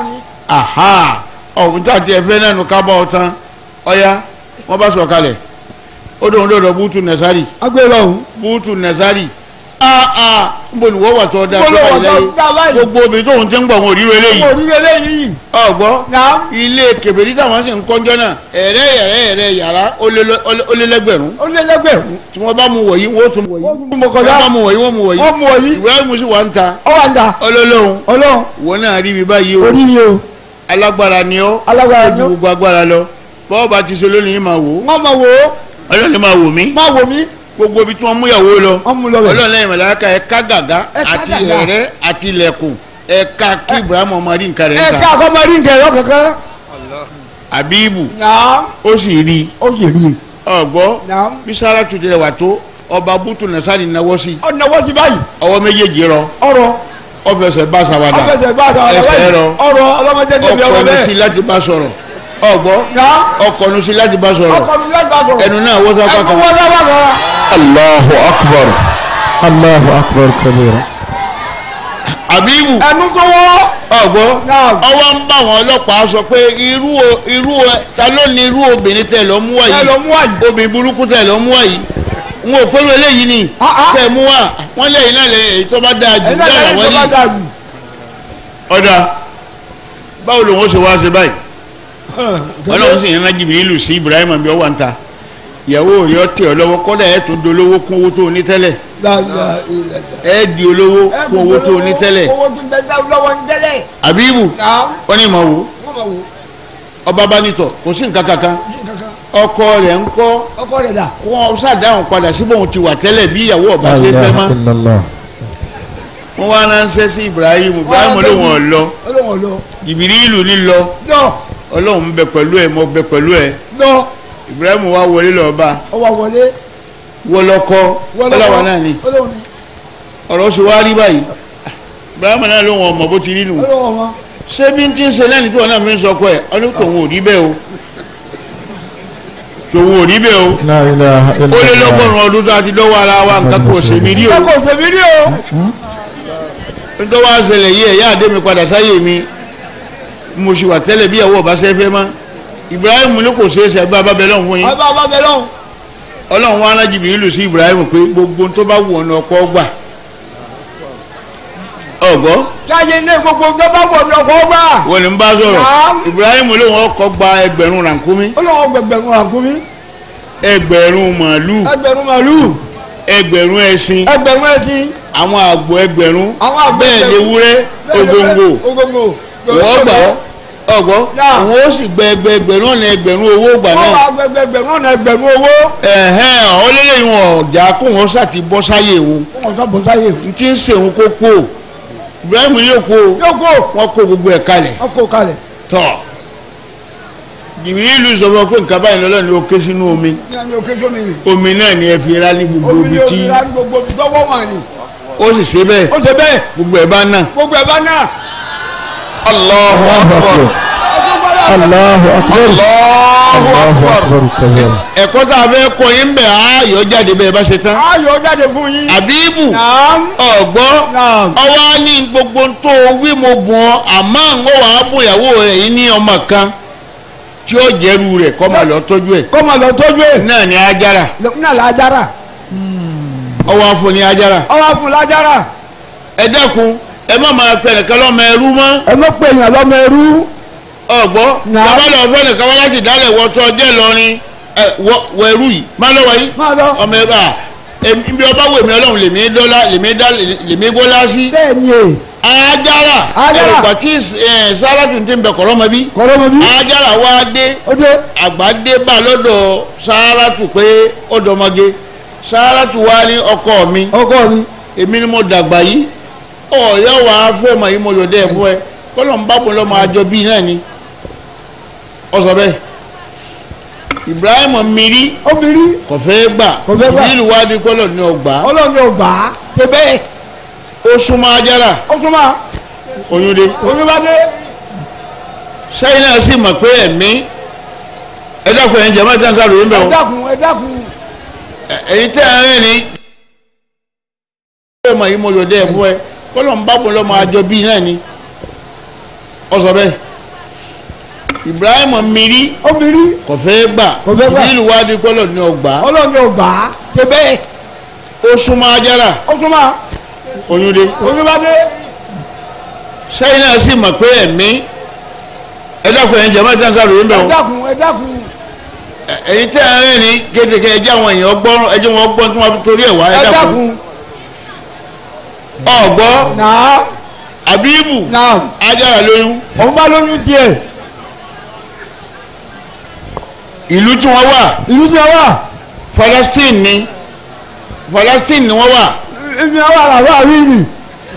aha ọ̀hún tí a ti ẹ̀fẹ́ náà nù ká bá ọ tán ọ̀ya wọ́n bá sọ̀ kalẹ̀ ó dòun lọ́dọ̀ Bukutu Nasari Bukutu Nasari níbo ni wọ́n wà tó ọ̀dà tó báyìí lẹ́yìn gbogbo obìnrin tóun ti ń gbọ̀ wọn ò rí eléyìí ọ̀gbọ́ ilé kèbèrè táwọn sì ń kọ́njọ́ náà ẹ̀rẹ́ yàrá ó lé lẹ́gbẹ̀rún tí wọ́n bá mu wọ̀nyí wọ́n tún wọ́n bá mu wọ̀nyí wọ́n mu wọ̀nyí Ibrahim sì wà ń ta ọlọ́lọ́hún wọ́n náà rí mi báyìí o alágbára ni ọ́ ojú gbogbo agbára lọ bọ́ọ̀ bá ti ṣe lónìí máa wò ó ọlọ́ni máa wò mí gbogbo ibi tí wọ́n mú ìyàwó lọ ọlọ́run lẹ́yìn màláíkà ẹ̀ka gàgá àti ẹ̀rẹ́ àti ilẹ̀kùn ẹ̀ka kí Ibrahim ọmọ rí nǹkan rẹ̀ ń ta
ẹ̀ka ọmọ rí nǹkan rẹ̀ kankan.
Abibu ó sì rí ọgbọ́ bí Sárátù tilẹ̀ wà tó ọba Bukutu Nasari náwó sí
báyìí
ọwọ́ méjèèjì rọ ọfẹsẹ̀ bá sàwádà ẹsẹ̀ rọ ọkọ̀ ní láti bá sọ̀rọ̀ ọgbọ́ ọkọ̀nu sí láti bá sọ̀rọ̀ ẹnu náà wọ́n sábà kan.
Allahu akbar kabira.
Abibu
ẹnu tó wọ́.
ọgbọ́ ọwọ́ ń bá àwọn ọlọ́pàá sọ pé irú ta ló ní irú obìnrin tẹ̀ lọ́ mú wá yìí obìnrin burúkú tẹ̀ lọ́ mú wá yìí n ò pẹ́rù eléyìí ni tẹ̀ mú wá wọ́n lẹ́yìn náà lẹ́yìn èyí tó bá dáa jù dára wọ́n ní. ọ̀dà báwo lòun ó ṣe wá ṣe báyìí ọlọ́run sì yẹn Jibrilu sí Ibrahim bí ọ wà ń ta ìyàwó rẹ̀ ọ tẹ̀ ọ lọ́wọ́ kọ́dà ẹ̀ tún dolówó kún owó tó o ní tẹ́lẹ̀ ẹ̀ di olówó kún owó tó o ní tẹ́lẹ̀ Abibu wọ́n ní ìmọ̀ wò ọba bá nítọ̀ kò sí nǹkan kankan ọkọ rẹ̀ ń kọ́ wọ́n ṣàdáhùn padà sí bóun ti wà tẹ́lẹ̀ bí ìyàwó ọba ṣe fẹ́ mọ́ wọ́n wá ránṣẹ́ sí Ibrahim olóhùn ọ̀lọ́ Jibrilu ní lọ ọlọ́run bẹ pẹ̀lú ẹ mọ bẹ pẹ̀lú ẹ Ibrahim wá wọlé lọ́ba wọlọ́kọ́ ọlọ́wà náà ni ọ̀rọ̀ ṣe wá rí báyìí Ibrahim náà ló wọn ọmọ bó ti rí nù ṣé bí n ti ń ṣe lẹ́ni tí wọn náà fi ń sọkọ ẹ ọdún tòun ò rí bẹ́ẹ̀ o ó lé lọ́gọ́rùn-ún ọdún tó a ti dọ́wọ́ ara wa nǹkan kò ṣèmí rí o nítorí wàá ṣẹlẹ̀ yìí ẹ̀yà àdé mi padà sáyé mi mo ṣì wà tẹ́lẹ̀ bí ìyàwó ọba ṣe fẹ́ mọ́ Ibrahim ní kò ṣeé ṣe ẹgbẹ́ abábẹ́ lọ́hùn fún yín ọlọ́run wa rán Jibrilu sí Ibrahim pé gbogbo tó bá wù ọ̀nà ọkọ̀ gbà ọ̀gbọ́.
káyé ní gbogbo tó bá wù ọ̀nà ọkọ̀ gbà.
wọ́n ní bá sọ̀rọ̀ Ibrahim lóun ọkọ̀ gba ẹgbẹ̀rún rànkúmí. ẹgbẹ̀rún màálù. ẹgbẹ̀rún ẹṣin. àwọn àgbò ẹgbẹ̀rún. bẹ́ẹ̀ ni ewúrẹ́ ògóńgò. wọ́n gbà ọgbọ́ àwọn ó sì gbẹ ẹgbẹ̀rún ọ̀nà ẹgbẹ̀rún owó gbà náà.
wọ́n wá gbẹ ẹgbẹ̀rún ọ̀nà ẹgbẹ̀rún owó.
ọlẹ́lẹ́yìn wọn ọ̀jà kó wọn sàti bọ́ sáyé wọn. n ti ń sèwọn kó kó Ibrahim yóò kó wọn kó gbogbo ẹ̀ kalẹ̀. tọ́ Jibrilu sọ fún pé nǹkan báyìí lọ́lọ́ ni ó ké sínú omi. omi náà ni ẹ fi ra ní gbogbo ibi tí. ó sì ṣe bẹ́ẹ̀. gbogbo ẹ̀ bá náà. Allahu akbar.
Allahu akbar.
ẹ̀kọ́ tá a fẹ́ kọ́ yín bẹ̀ ayọ̀ jáde bẹ́ẹ̀ bá ṣe tán.
ayọ̀ jáde fún yín.
Abibu ọ̀gbọ́ ọwọ́ ní gbogbo tó wí mo bùn ọ́ àmọ́ àwọn wàá bùn ìyàwó rẹ̀ yìí ní ọmọ kan tí ó jẹ́rú rẹ̀ kọ́ máa lọ tọ́jú ẹ̀. náà ni Ajara. ọwọ́ afọ ni Ajara. ẹ dẹ́kun ẹ má máa fẹ́ nìkan lọ́mọ ẹrú mọ́.
ẹ má pè yàn lọ́mọ ẹrú.
ọ̀gbọ́ bàbá lọ fẹ́ nìkan wá láti dálẹ̀ wọ́tọ́ ọjọ́ Ìlọrin wọ ẹrú yìí má lọ́wọ́ yìí
máa lọ.
ọmọ ẹ bá ibi ọba wèmí ọlọ́run lèmi gbọ́lá sí.
bẹ́ẹ̀ ni e.
Ajara ìgbà tí Sárátù ti ń bẹ kọ̀rọ̀mọ́ bí.
kọ̀rọ̀mọ́ bí.
Ajara wá dé.
ó dé.
àgbà dé bá lọ́dọ̀ Sárátù pé ó dọmọge. Sárátù wá ní ọkọ mi.
ọkọ mi.
èmi ni mo dàgbà yìí. ọ̀yọ́ wàá fẹ́ mọ̀ yìí mo yọ̀dẹ́ ẹ̀ fún ẹ. kọ́lọ̀ ń bá bọ̀ lọ́mọ àjọ bíi náà ni. ọ sọ bẹ́ẹ̀. Ibrahim miri.
ó miri.
kò fẹ́ gbà.
kò fẹ́ gbà.
ìbílù wá di kọ́lọ̀ ní ọgbà.
ọlọ́run ò gbà á ṣe bẹ́ẹ̀.
ó súnmọ́ Ajara.
ó súnmọ́.
oyún dé.
oyún bá dé.
sẹ́yìn náà sì mọ̀ pé ẹ̀mí ẹ dákun ẹ̀yin jẹ̀mọ́ ìtàn sáré yín bẹ̀
ẹ
wọ́n.
dákun ẹ dákun.
ẹ̀yin tẹ́ ẹ rẹ́ ni ọmọ yìí mo yọ̀dẹ́ ẹ̀ fún ẹ kọ́lọ̀ ń bá bọ̀ lọ́mọ àjọ bíi náà ni ọ sọ bẹ́ẹ̀. Ibrahim miri.
ó miri.
kò fẹ́ gbà.
kò fẹ́ gbà.
ìbílù wá di kọ́lọ̀ ní ọgbà.
ọlọ́run ò gbà á ṣe bẹ́ẹ̀.
ó súnmọ́ Ajara.
ó súnmọ́.
oyún dé.
oyún bá dé.
sẹ́yìn náà sì mọ̀ pé ẹ̀mí ẹ dákun ẹ̀yin jẹ̀mọ́ ìtàn sáré yín bẹ̀
ẹ
wọ́n.
dákun ẹ dákun.
ẹ̀yin tẹ́ ẹ rẹ́ ni kéde ẹjẹ́ àwọn èèyàn gbọ́n ẹjẹ́ wọn gbọ́n tí wọ́n fi torí ẹ̀ wá ẹ
ẹ
dákun.
dákun.
ọ̀gbọ́
náà.
Abibu
náà.
Ajara lóyún.
òun bá lóyún díẹ̀.
ìlú tí wọ́n wà
ìlú tí wọ́n wà.
Palestine ni wọ́n wà.
ibi àwọn àràbà rí ni.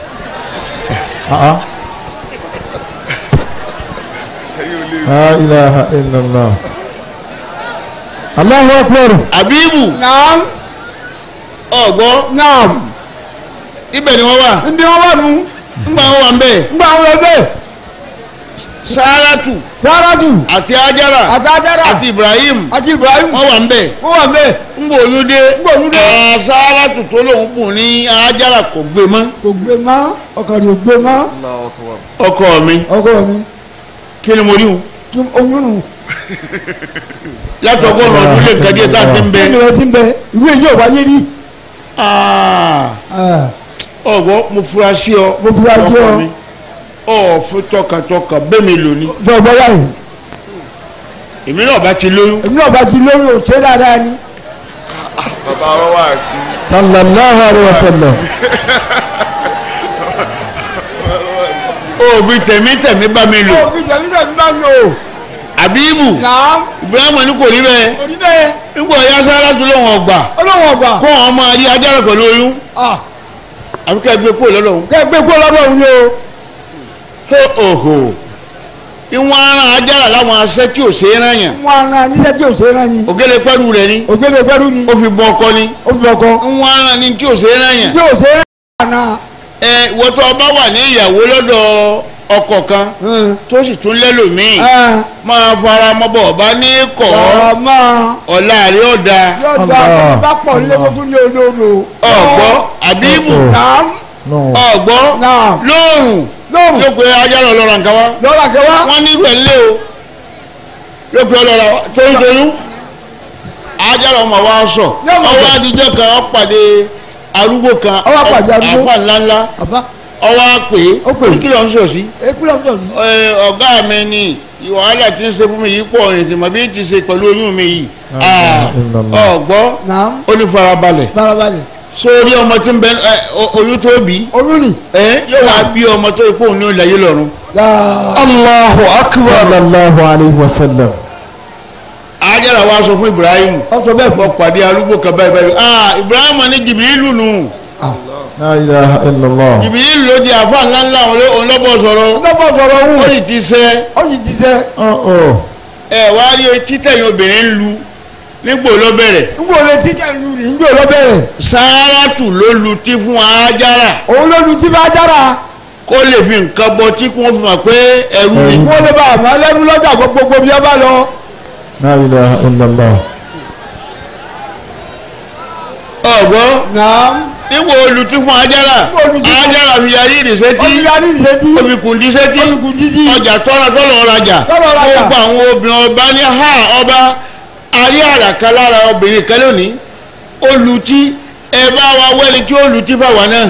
La ilaha illallah. Allahu akbar.
Abibu
naam.
ọ̀gbọ́
naam.
ibẹ̀ ni wọ́n wà.
ibi wọn wà nù.
ńgbà wọn wà ń bẹ̀.
ngbà wọn lọ bẹ́ẹ̀.
Sárátù
Sárátù.
àti Ajara
àti Ajara.
àti Ibrahim
àti Ibrahim.
wọ́n wà ń bẹ̀.
wọ́n wà bẹ́ẹ̀.
ńgbà oyún dé. Sárátù tó lòun bùn ní Ajara kò gbé mọ́.
kò gbé mọ́ ọkàn rẹ̀ ò gbé mọ́.
ọkọ mi
ọkọ mi.
kí ni mo rí wọn.
kí oyún nù.
látọgọ́rùn ọdún lè nǹkan díẹ̀ tá a ti ń bẹ.
kí ni wọ́n ti ń bẹ ìwé yìí ò wáyé rí.
ọ̀gbọ́ mo fura sí ọ.
mo fura sí ọ.
ọkọ mi fún tọkàntọkàn bẹ́ẹ̀ mi lò ní.
fún ọgbọ́n yáyì.
èmi náà bá ti lóyún.
èmi náà bá ti lóyún ò ṣe dáadáa ni.
bàbá wọn wà sí.
Sallallahu alaihi wasallam.
òbí tẹ̀mítẹ̀mí bá mi lò.
òbí tẹ̀mítẹ̀mí bá mi lò.
Abibu
náà.
Ibrahim ní kò rí bẹ́ẹ̀.
kò rí bẹ́ẹ̀.
nígbà ọ̀yá Sárátù lóhùn ọgbà.
ọlọ́wọ́ ọgbà.
kó wọn máa rí Ajara pẹ̀lú oyún. àbí ká gbé kúrò lọ́dọ̀ òun.
kẹ́ ẹ gbé kó lọ́dọ̀ òun ni o.
òhò ìwọ̀n ara Ajara láwọn aṣẹ́ tí ò ṣe é rányàn.
wọn ara níṣẹ́ tí ò ṣe é rán ni.
ògèlè pẹ́rù rẹ̀ ni.
ògèdè pẹ́rù ni.
ó fi bọ́ ọkọ ni.
ó fi ọkọ.
ìwọ̀n ara ni tí ò ṣe é rányàn.
tí ò ṣe é rán náà.
ìwọ tó bá wà ní ìyàwó lọ́dọ̀ ọkọ kan tó sì tún lẹ́lòmíì máa fara mọ́bọ̀ ọba ní kọ́ ọ̀la rí ọ̀dà.
yóò dá ọkọ bá pọ̀ nílé tó tún ní olóró.
ọ̀gbọ́ Abibu ọ̀gbọ́ lóòrùn yóò pe Ajara ọlọ́ra nǹkan wá.
lọ́la kẹwà.
wọ́n ní pẹ̀lẹ́ o yóò pe ọlọ́ra tóyún Ajara ọmọ wa sọ ọwọ́ adijọ́ kan ó pàdé arúgbó kan àfa ńláńlá ọwọ́ àpè kí ló ń sọ sí. ọ̀gá mi ni wàhálà tí ń ṣe fún mi yìí pọ̀ ètò ìmọ̀ bí ti ṣe pẹ̀lú oyún mi yìí. ọ̀gbọ́ ó ní farabalẹ̀ sórí ọmọ tí ń bẹ oyún tó bí.
oyún ni.
yóò wá bí ọmọ tó ikú òun ní ìlàyé lọ́run.
Allahu akbar. Sallallahu alaihi wasallam.
Ajara wa sọ fún Ibrahim.
ọ̀sọ̀ bẹ́ẹ̀
bọ́ pàdé arúgbó kan báyìí báyìí. Ibrahim ní Jibrilu nù.
La ilaha illallah.
Jibrilu ló di àfa ńláńlá òun lọ́bọ̀ sọ̀rọ̀.
lọ́bọ̀ sọ̀rọ̀ òun.
ó sì ti sẹ́.
ó sì ti sẹ́.
wá rí títẹ̀yìn obìnrin ń lu nígbò ló bẹ̀rẹ̀.
nígbò lè títẹ̀ lu ní nígbò ló bẹ̀rẹ̀.
Sárátù ló lu tí fún Ajara.
òun ló lu tí fún Ajara.
kó lè fi nǹkan bọ tí kò fi mọ̀ pé ẹrú ni.
wọ́n lè bá àmọ́ ẹlẹ́rú lọ́jà gbogbo bí ẹ bá lọ.
La ilaha illallah.
ọ̀gbọ́n.
naam.
nígbà olùtí fún Ajara. Ajara fi yarí ìrìnsẹ́tí. omi kùndí sẹ́tí. ọjà tọ́ra tọ́lọ̀ ọ̀rajà. gbogbo àwọn obìnrin ọba ní ọba arí àràká lára obìnrin kan lónìí. olùtí ẹ bá wa wẹ́ni tí olùtí fà wá náà.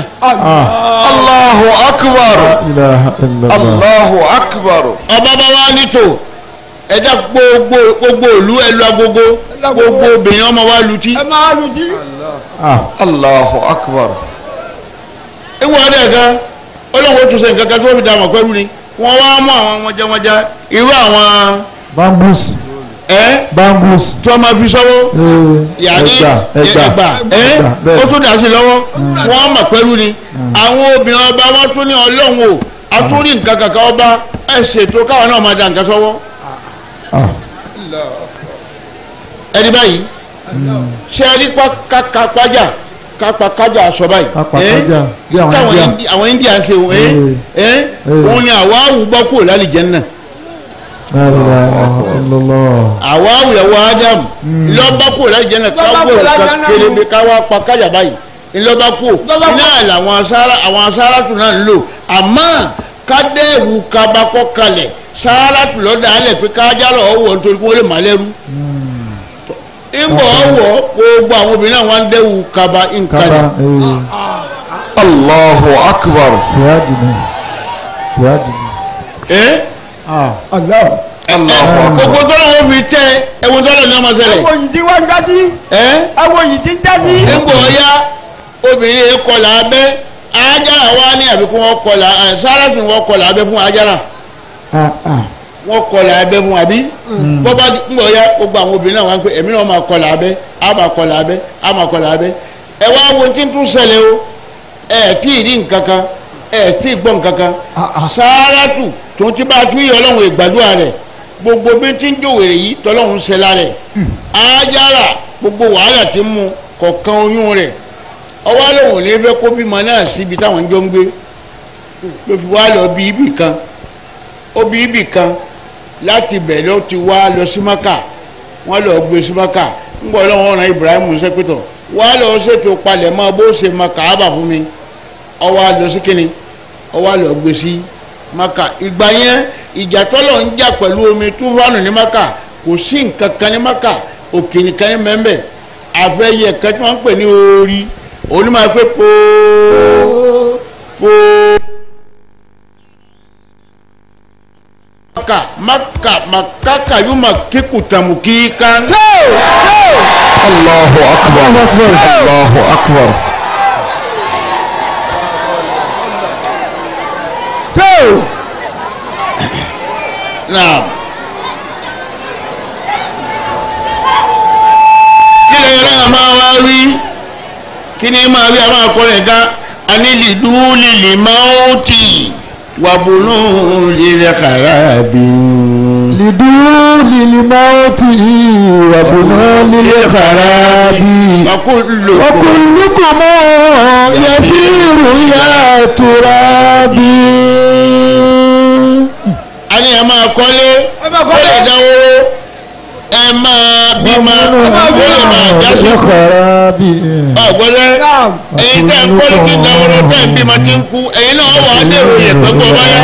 Allahu akbar.
La ilaha illallah.
Allahu akbar.
ọba bá wá nítò ẹ̀dá gbogbo òlu ẹlú agogo gbogbo obìnrin ọmọ wa lutí.
ẹ máa lu jí.
Allahu akbar.
ìwọ ọdẹ kan olóhùn ó tún sẹ nǹkan kan tó fi dá àwọn pẹ̀lú ni wọ́n wá mú àwọn wọnjẹwọnjẹ irú àwọn.
bambus. bambus.
tí wọ́n máa fi sọ́wọ́ yàrá ẹgbà ó tún dà sí lọ́wọ́ wọ́n mọ̀ pẹ̀lú ni àwọn obìnrin ọba wọn tún ní ọlọ́run o àtúndì nǹkan kankan ọba ẹ̀ ṣètò káwọn náà máa da nǹkan sọ́wọ́. ẹni báyìí ṣe é rí kápákájà aṣọ báyìí àwọn India ṣe òun ni àwa àwùgbọ́ kúrò lálìjánnà àwa àwùyẹ̀wò Adam lọ́ba kúrò lálìjánnà káwọ́ kérébe káwọ́ apákájà báyìí ńlọ́ba kúrò náà làwọn asáràtù náà ń lò àmọ́ kádẹ́ẹ̀wù kabakọ́ kalẹ̀ sáràtù lọ́dà alẹ̀ pé kájá lọ́wọ́ wọ̀ nítorí kó lè má lẹ́rú ìbọ̀ ọwọ́ gbogbo àwọn obìnrin náà wọ́n ń dẹ́wù kaba nkalẹ̀.
Allahu akbar.
fìyàdìní.
gbogbo tọ́lọ̀ wọn fi tẹ ẹ̀wọ̀n tọ́lọ̀ ní ọmọ sẹlẹ̀.
ẹ̀wọ̀n yìí ti wá ń jásí. ẹ̀wọ̀n yìí ti ń jásí.
ìbọ̀ ọ̀ya obìnrin yẹn kọlà abẹ́ ajára wa ní àbíkún wọn kọlà sáràtún wọn kọlà abẹ́ fún ajára wọn kọlà abẹ́ fún àbí bọ́bá ń bọ̀ ya gbogbo àwọn obìnrin náà wá ń pè èmi náà máa kọlà abẹ́ á máa kọlà abẹ́ á máa kọlà abẹ́ ẹ wá wo tí ń tún ṣẹlẹ̀ o ẹ tí ì rí nǹkan kan ẹ tí ì gbọ́ nǹkan kan Sárátù tó ń tí bá tún yọ ọlọ́run ìgbàdúrà rẹ̀ gbogbo bí tí ń jòwèrè yìí tọ́lọ́run ṣe lára rẹ̀ Ájára gbogbo wàhálà tí ń mu kọ̀ọ̀kan oyún rẹ̀ ọwọ́ lòun ò ní fẹ́ kó bímọ náà síbi táwọn jọ ń gbé ló fi wá lọ bí ibì kan ó bí ibì kan láti bẹ̀ ló ti wá lọ sí Mákà wọ́n lọ gbé sí Mákà ń bọ̀ lọ́wọ́ ọ̀ràn Ibrahim sẹ́pẹ̀tọ̀ wá lọ ṣètò palẹ̀ mọ́ bó ṣe mọ Kàábà fún mi ọwọ́ lọ sí kíni ọwọ́ lọ gbé sí Mákà ìgbà yẹn ìjà tọ́lọ̀ ń jà pẹ̀lú omi túfánù ní Mákà kò sí nǹkan kan ní Mákà òkè nìkan ní mẹ́mbẹ́ àfẹ́yẹ kan tí wọ́n ń pè ní orí onímọ̀ pé Maka yuma kiku tamukikan.
Allahu akbar. Allahu akbar.
Naam. Kí lè yẹra máa wá wí? Kí ni máa wí àwọn akọrin dá? Anilidu lili mauti. Wabunu lil kharabi
liduli limauti wabunu lil kharabi wa kullukum yasiru ya turabi.
Ani ẹ máa kọ́lé kọ́lé dáwóró ẹ máa bímọ kọ́lé máa jásí ọ̀gbọ́dẹ́ ẹ̀yin tẹ́ ń kọ́lé tí dáwóró tẹ́ ń bímọ tí ń kú ẹ̀yin náà wà á dèrò yẹ̀ pẹ́ńpẹ́ báyà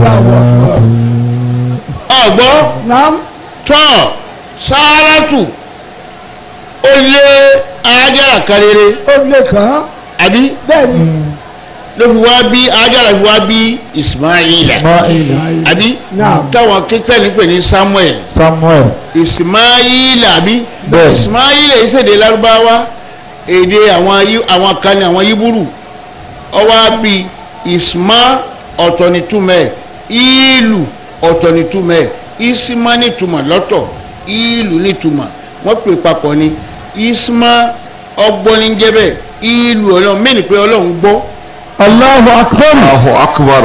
ọ̀gbọ́ tọ́ Sárátù ó lé Ájára kan rere
ó lè kàn án.
àbí
bẹ́ẹ̀ ni.
ló fi wá bí Ájára fi wá bí Ismaila àbí táwọn kírísítẹ́nì pè ní Samuel Ismaila àbí Ismaila ìṣèdè Lárúbáwá èdè àwọn kan ní àwọn Híbúrù ọwọ́ bí Isma ọ̀tọ̀ ní túmẹ̀ ìlú ọ̀tọ̀ ní túmẹ̀ Isma ní túmọ̀ lọ́tọ̀ ìlú ní túmọ̀ wọ́n pè papọ̀ ní Isma ọgbọ́n ní jẹ́bẹ̀ ìlú ọlọ́run mẹ́rin pé ọlọ́run gbọ́.
Allahu akbar.
Allahu akbar.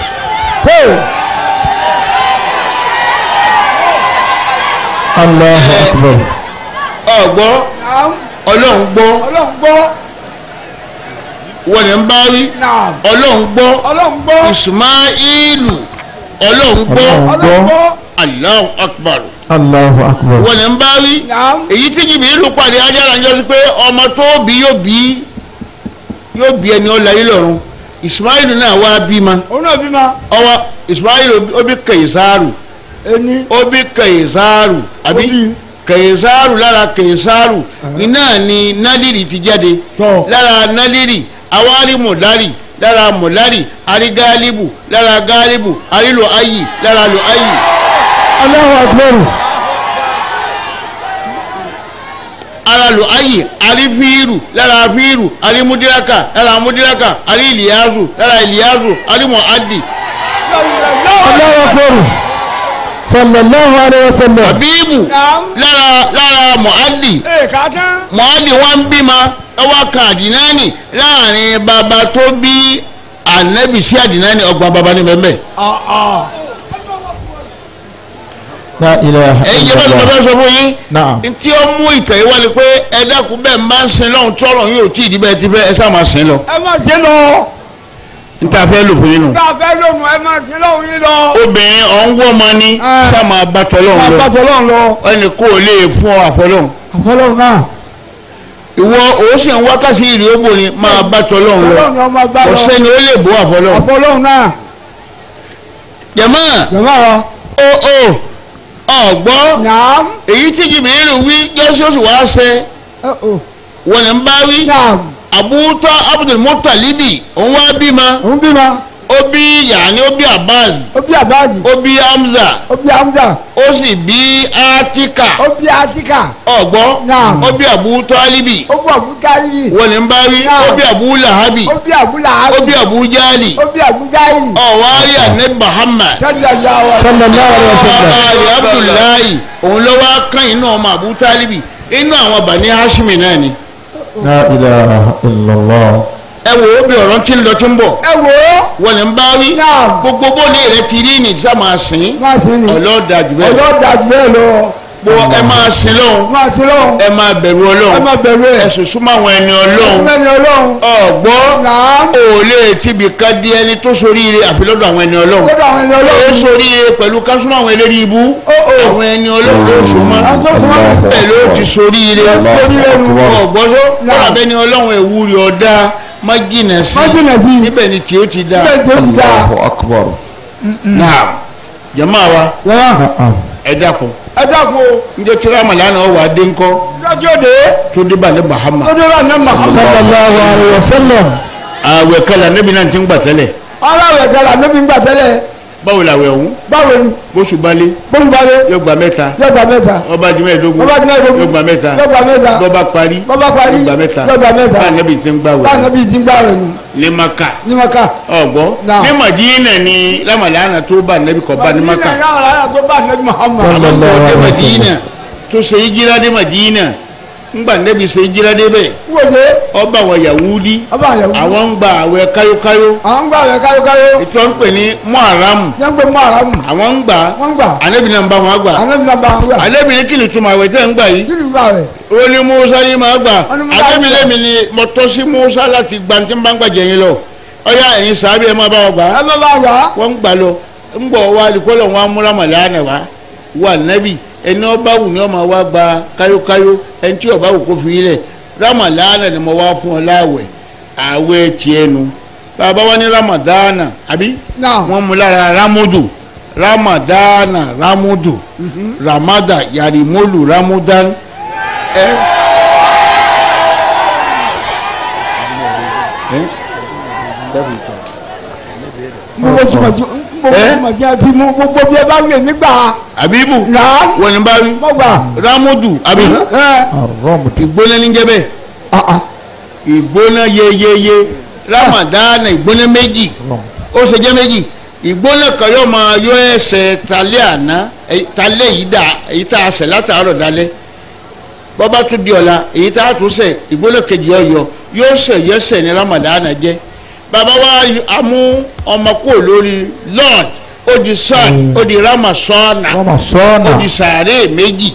Allahu akbar.
ọgbọ́ ọlọ́run gbọ́ wọ́n ní ń bá rí ọlọ́run gbọ́ Ismailu ọlọ́run gbọ́ Allahu akbar.
Allahu akbar.
wọ́n ní ń bá rí èyí tí Jibrilu pàdé Ájára ń jọ sí pé ọmọ tó bí yóò bí ẹni ó láyé lọ́run Ismailu náà wá bímọ.
òun náà bímọ.
ọwọ́ Ismailu ó bí Kaisaru. ó bí Kaisaru àbí Kaisaru lára Kaisaru iná ni Nádìrì ti jáde lára Nádìrì awárí Mùdárì lára Mùdárì arí Gáálíbù lára Gáálíbù arí Lùáyì lára Lùáyì
Allahu Akbar.
ara lu ayi ali fiiru lára fiiru ali mudiraka lára mudiraka ali iliyasu lára iliyasu ali muaddi.
Allahu Akbar. Sallallahu alayhi wa sallam.
habibu lára muaddi. muaddi wọn bímọ ọwọ́ kan àdínání láàrin bàbá tó bí anabi sí àdínání ọgbọ̀n bàbá ní mẹ́mẹ́.
La ilaha
ẹ̀yin jẹ́ bẹ́ẹ̀ ni mo fẹ́ sọ fún yín.
Naam.
tí ó mú ìtẹ̀ yìí wá ni pé ẹ dákun bẹ́ẹ̀ máa ń sin lọ́hùn tọ́lọ̀ yóò tí ì di bẹ́ẹ̀ ti fẹ́ ẹ sá máa sin lọ.
ẹ má ṣe lọ.
n ta fẹ́ lò fún yín nù.
ká fẹ́ lónìí ẹ má ṣe lọ́hùn yín lọ.
obìnrin ọ̀hún wọ́ ọmọ ni sá máa bá tọ́lọ́hùn lọ.
àbátọ̀ lọ́hùn lọ.
ẹnì kò lè fún ọ àfọlọ́hùn.
àfọlọ́hùn náà.
ìwọ òun sì ń wákàtí ìrì ògbò ni máa bá tọ́lọ́hùn lọ.
tọ́lọ́hùn ni ọmọ bá lọ.
ọ̀sẹ̀ ni ó lè bó àfọlọ́hùn.
àfọlọ́hùn náà.
jẹ̀mọ́
jọ̀wọ́ wa.
ọ̀gbọ́
naam.
èyí tí Jibril wí jọ́sí oṣù wá ṣe wọ́n ní ń bá wí.
naam.
Abuta Abdul Muttalibi òun wá bímọ.
òun bímọ.
ó bí yàní ó bí Abbas.
ó bí àbáàzì.
ó bí Hamza.
ó bí hamza.
ó sì bí Atika.
ó bí atika.
ọ̀gbọ́
Naam.
ó bí Abu Talibi.
ó bí abu talibi.
wọ́n ní ń bá wí.
Naam.
ó bí Abu Lahabi.
ó bí abu lahabi.
ó bí Abu Jali.
ó bí abu jahili.
ọ̀wárí ànẹ́bí Muhammad.
sallallahu alaihi
Sallallahu alayhi wa sallam.
ọ̀wárí Abdullahi òun ló wá kàn inú ọmọ Abu Talibi inú àwọn Bani Hashimi náà ni.
La ilaha illallah.
ẹ wo ó bí ọ̀rọ̀ tí ń lọ tí ń bọ̀.
ẹ wò ó.
wọ́n ní ń bá wí.
Naam.
gbogbo bóni rẹ ti rí ní sá máa sìn.
máa ṣe ni.
ọlọ́ọ̀dà jù bẹ́ẹ̀.
ọjọ́ dájú bẹ́ẹ̀ lọ.
ẹ máa sin lọ́hùn.
máa ṣe lọ́hùn.
ẹ máa bẹ̀rù
ẹ
ọlọ́hun.
máa bẹ̀rù ẹ̀.
ẹ sùn súnmọ́ àwọn ẹni ọlọ́hun.
mẹ́ni ọlọ́run.
ọ̀gbọ́
naam.
ò lè tibì ká di ẹni tó soríire àfi lọ́dọ̀ àwọn ẹni ọlọ́hun.
lọ́dọ̀ àwọn ẹni
ó
ọlọ́run.
soríire pẹ̀lú ká súnmọ́ àwọn eléré ibú. àwọn ẹni ọlọ́hun ló súnmọ́.
àwọn tó súnmọ́.
ẹ ló ti soríire.
soríire nu.
ọ̀gbọ́ tó kọ́ra bẹ́ni ọlọ́hun ẹ̀wù rí ọ̀dá má jìnà sí.
má jìnà sí.
níbẹ̀ ni tí ó ti dá.
bẹ́ẹ̀ tí ó ti dá.
Allahu Akbar.
náà jàmáà wa
yàrá.
ẹ dákun.
ẹ dákun o.
njẹ́ tí ramadana wà á dé ńkọ́
lọ́jọ́ de.
tó dé bá ní Muhammad.
tó dé wà ní Muhammad.
Sallallahu alayhi wa sallam.
àwẹ̀ kẹlẹ̀ níbi náà ti ń gbà tẹ́lẹ̀.
ọlọ́wẹ̀ kẹlẹ̀ níbi ń gbà tẹ́lẹ̀.
báwo làwẹ̀ ọ̀hún
báwo ni.
bóṣù balẹ̀
bólúbalé.
yóò gba mẹ́ta
yóò gba mẹ́ta.
ọba jùmọ̀ ẹ̀dógún
bọ́bá ti mẹ́ẹ̀ẹ́dógún.
yóò gba mẹ́ta
yóò gba mẹ́ta.
bọ́ba parí
bọ́bá parí.
yóò gba mẹ́ta
yóò gba mẹ́ta.
báà nẹ́bi ti ń gbà
báyìí
wẹ̀
náà bí ti ń gbà rẹ̀ nù.
ní Maka
ní maka.
ọ̀gbọ́
Náà.
ní Madina ni ramadana tó bá nẹ́bi kọ́ bá ní Maka
Madina náà rárá tó bá nẹ́bí Muhammad.
Sallallahu
ní
alayhi wa
Madina
sallam.
tó ṣe hijira dé Madina ńgbà nẹ́bi ṣe hijira dé bẹ́ẹ̀
wọ́n ṣe.
ọba àwọn Yahudi
ọba àyẹ̀wò.
àwọn ń gba àwẹ̀ káyókáyó
àwọn ń gbà rẹ̀ káyókáyó.
ètò ń pè ní Muharram
yẹn ń pè mọ́ àràmù.
àwọn ń gbà
wọ́n ń gbà.
Ànábì náà ń bá wọn gbà
àwọn ẹbí náà bá wọn gbà.
Ànábì ní kí ni túmọ̀ àwẹ̀ tẹ́ ń gbà yìí
kí ni gbà rẹ̀.
ó ní Musa ní máa gbà
Ó ní Musa ní
adébílẹ̀mí ni mo tọ́ sí Musa láti gba tí ń bá ń gbàjẹ́ yín lọ ọyá ẹ̀yin sàábì ẹ̀ máa bá wọn gbà
ẹ má bá gbà.
wọ́n ń gbà lọ ń bọ̀ wá alikọ́lọ̀ wọn amúra màláàna wa wà nẹ́bì ẹni ọba wù ní ọmọ wa gba káyókáyó ẹni tí ọba wù kó fi ilẹ̀ ramadana ni mo wá fún ọ láwẹ̀ àwẹ̀ tiẹ̀ nu bàbá wa ní ramadana àbí
náà.
wọ́n mú lára ramudu ramadana ramudu ramada yarimolu ramudan ẹ.
gbogbo jùmọ̀jẹ́ àti mú gbogbo bí ẹ bá wí èmi gbà.
abibu
náà.
wọ́n ní bá wí
mo gbà.
ramudu àbí
Arọ́mù.
ìgbóná ní jẹ́bẹ̀ ìgbóná yeyeye ramadana ìgbóná méjì ó ṣe jẹ́ méjì ìgbóná kan yóò máa yọ ẹsẹ̀ talẹ́ àná talẹ́ yìí dà èyí tá a sẹ̀ látàárọ̀ dalẹ́ bọ́bá tún di ọ̀la èyí tá a tún sẹ̀ ìgbóná kejì ọ̀yọ́ yóò sẹ̀ yẹ́sẹ̀ ní ramadana jẹ́ bàbá wa amú ọmọ kúrò lórí lord ó di son ó di ramasọ́nà
Rọ́mà sọ́nà.
ó di sàárè méjì.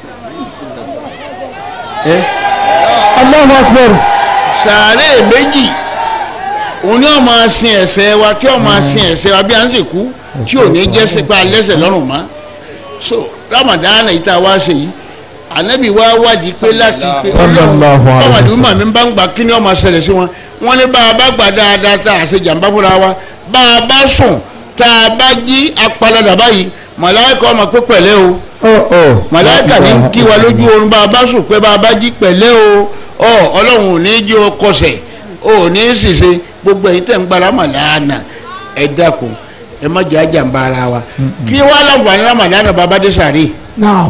Allahu Akbar.
sàárè méjì òun ni wọn máa sin ẹ̀ṣẹ̀ wa tí wọn máa sin ẹ̀ṣẹ̀ wa bí à ń sìnkú tí ò ní jẹ́ sípa lẹ́sẹ̀ lọ́rùn mọ́ so Ramadan yìí tá a wá ṣe yìí ànábì wa wádìí pé láti pé
Sallallahu alaihi
ọmọdé
wasallam.
mọ̀ mi bá ń gbà kí ni wọn máa ṣẹlẹ̀ sí wọn wọn ní bá a bá gbà dáadáa tá a ṣe jàǹbá fúnra wa bá a bá sùn tá a bá jí apalada báyìí màláíkà ọmọ pé pẹ̀lẹ́ o màláíkà ní kí wa lójú oorun bá a bá sùn pé bá a bá jí pẹ̀lẹ́ o ọlọ́run ò ní jí o kọsẹ̀ ò ní ṣìṣe gbogbo ẹ̀yin tẹ̀ ń gbára màláàna ẹ dákun ẹ má jẹ́ àjàmbá ara wa kí wàá láǹfààní Ramadan bàbá dé sàárè
náà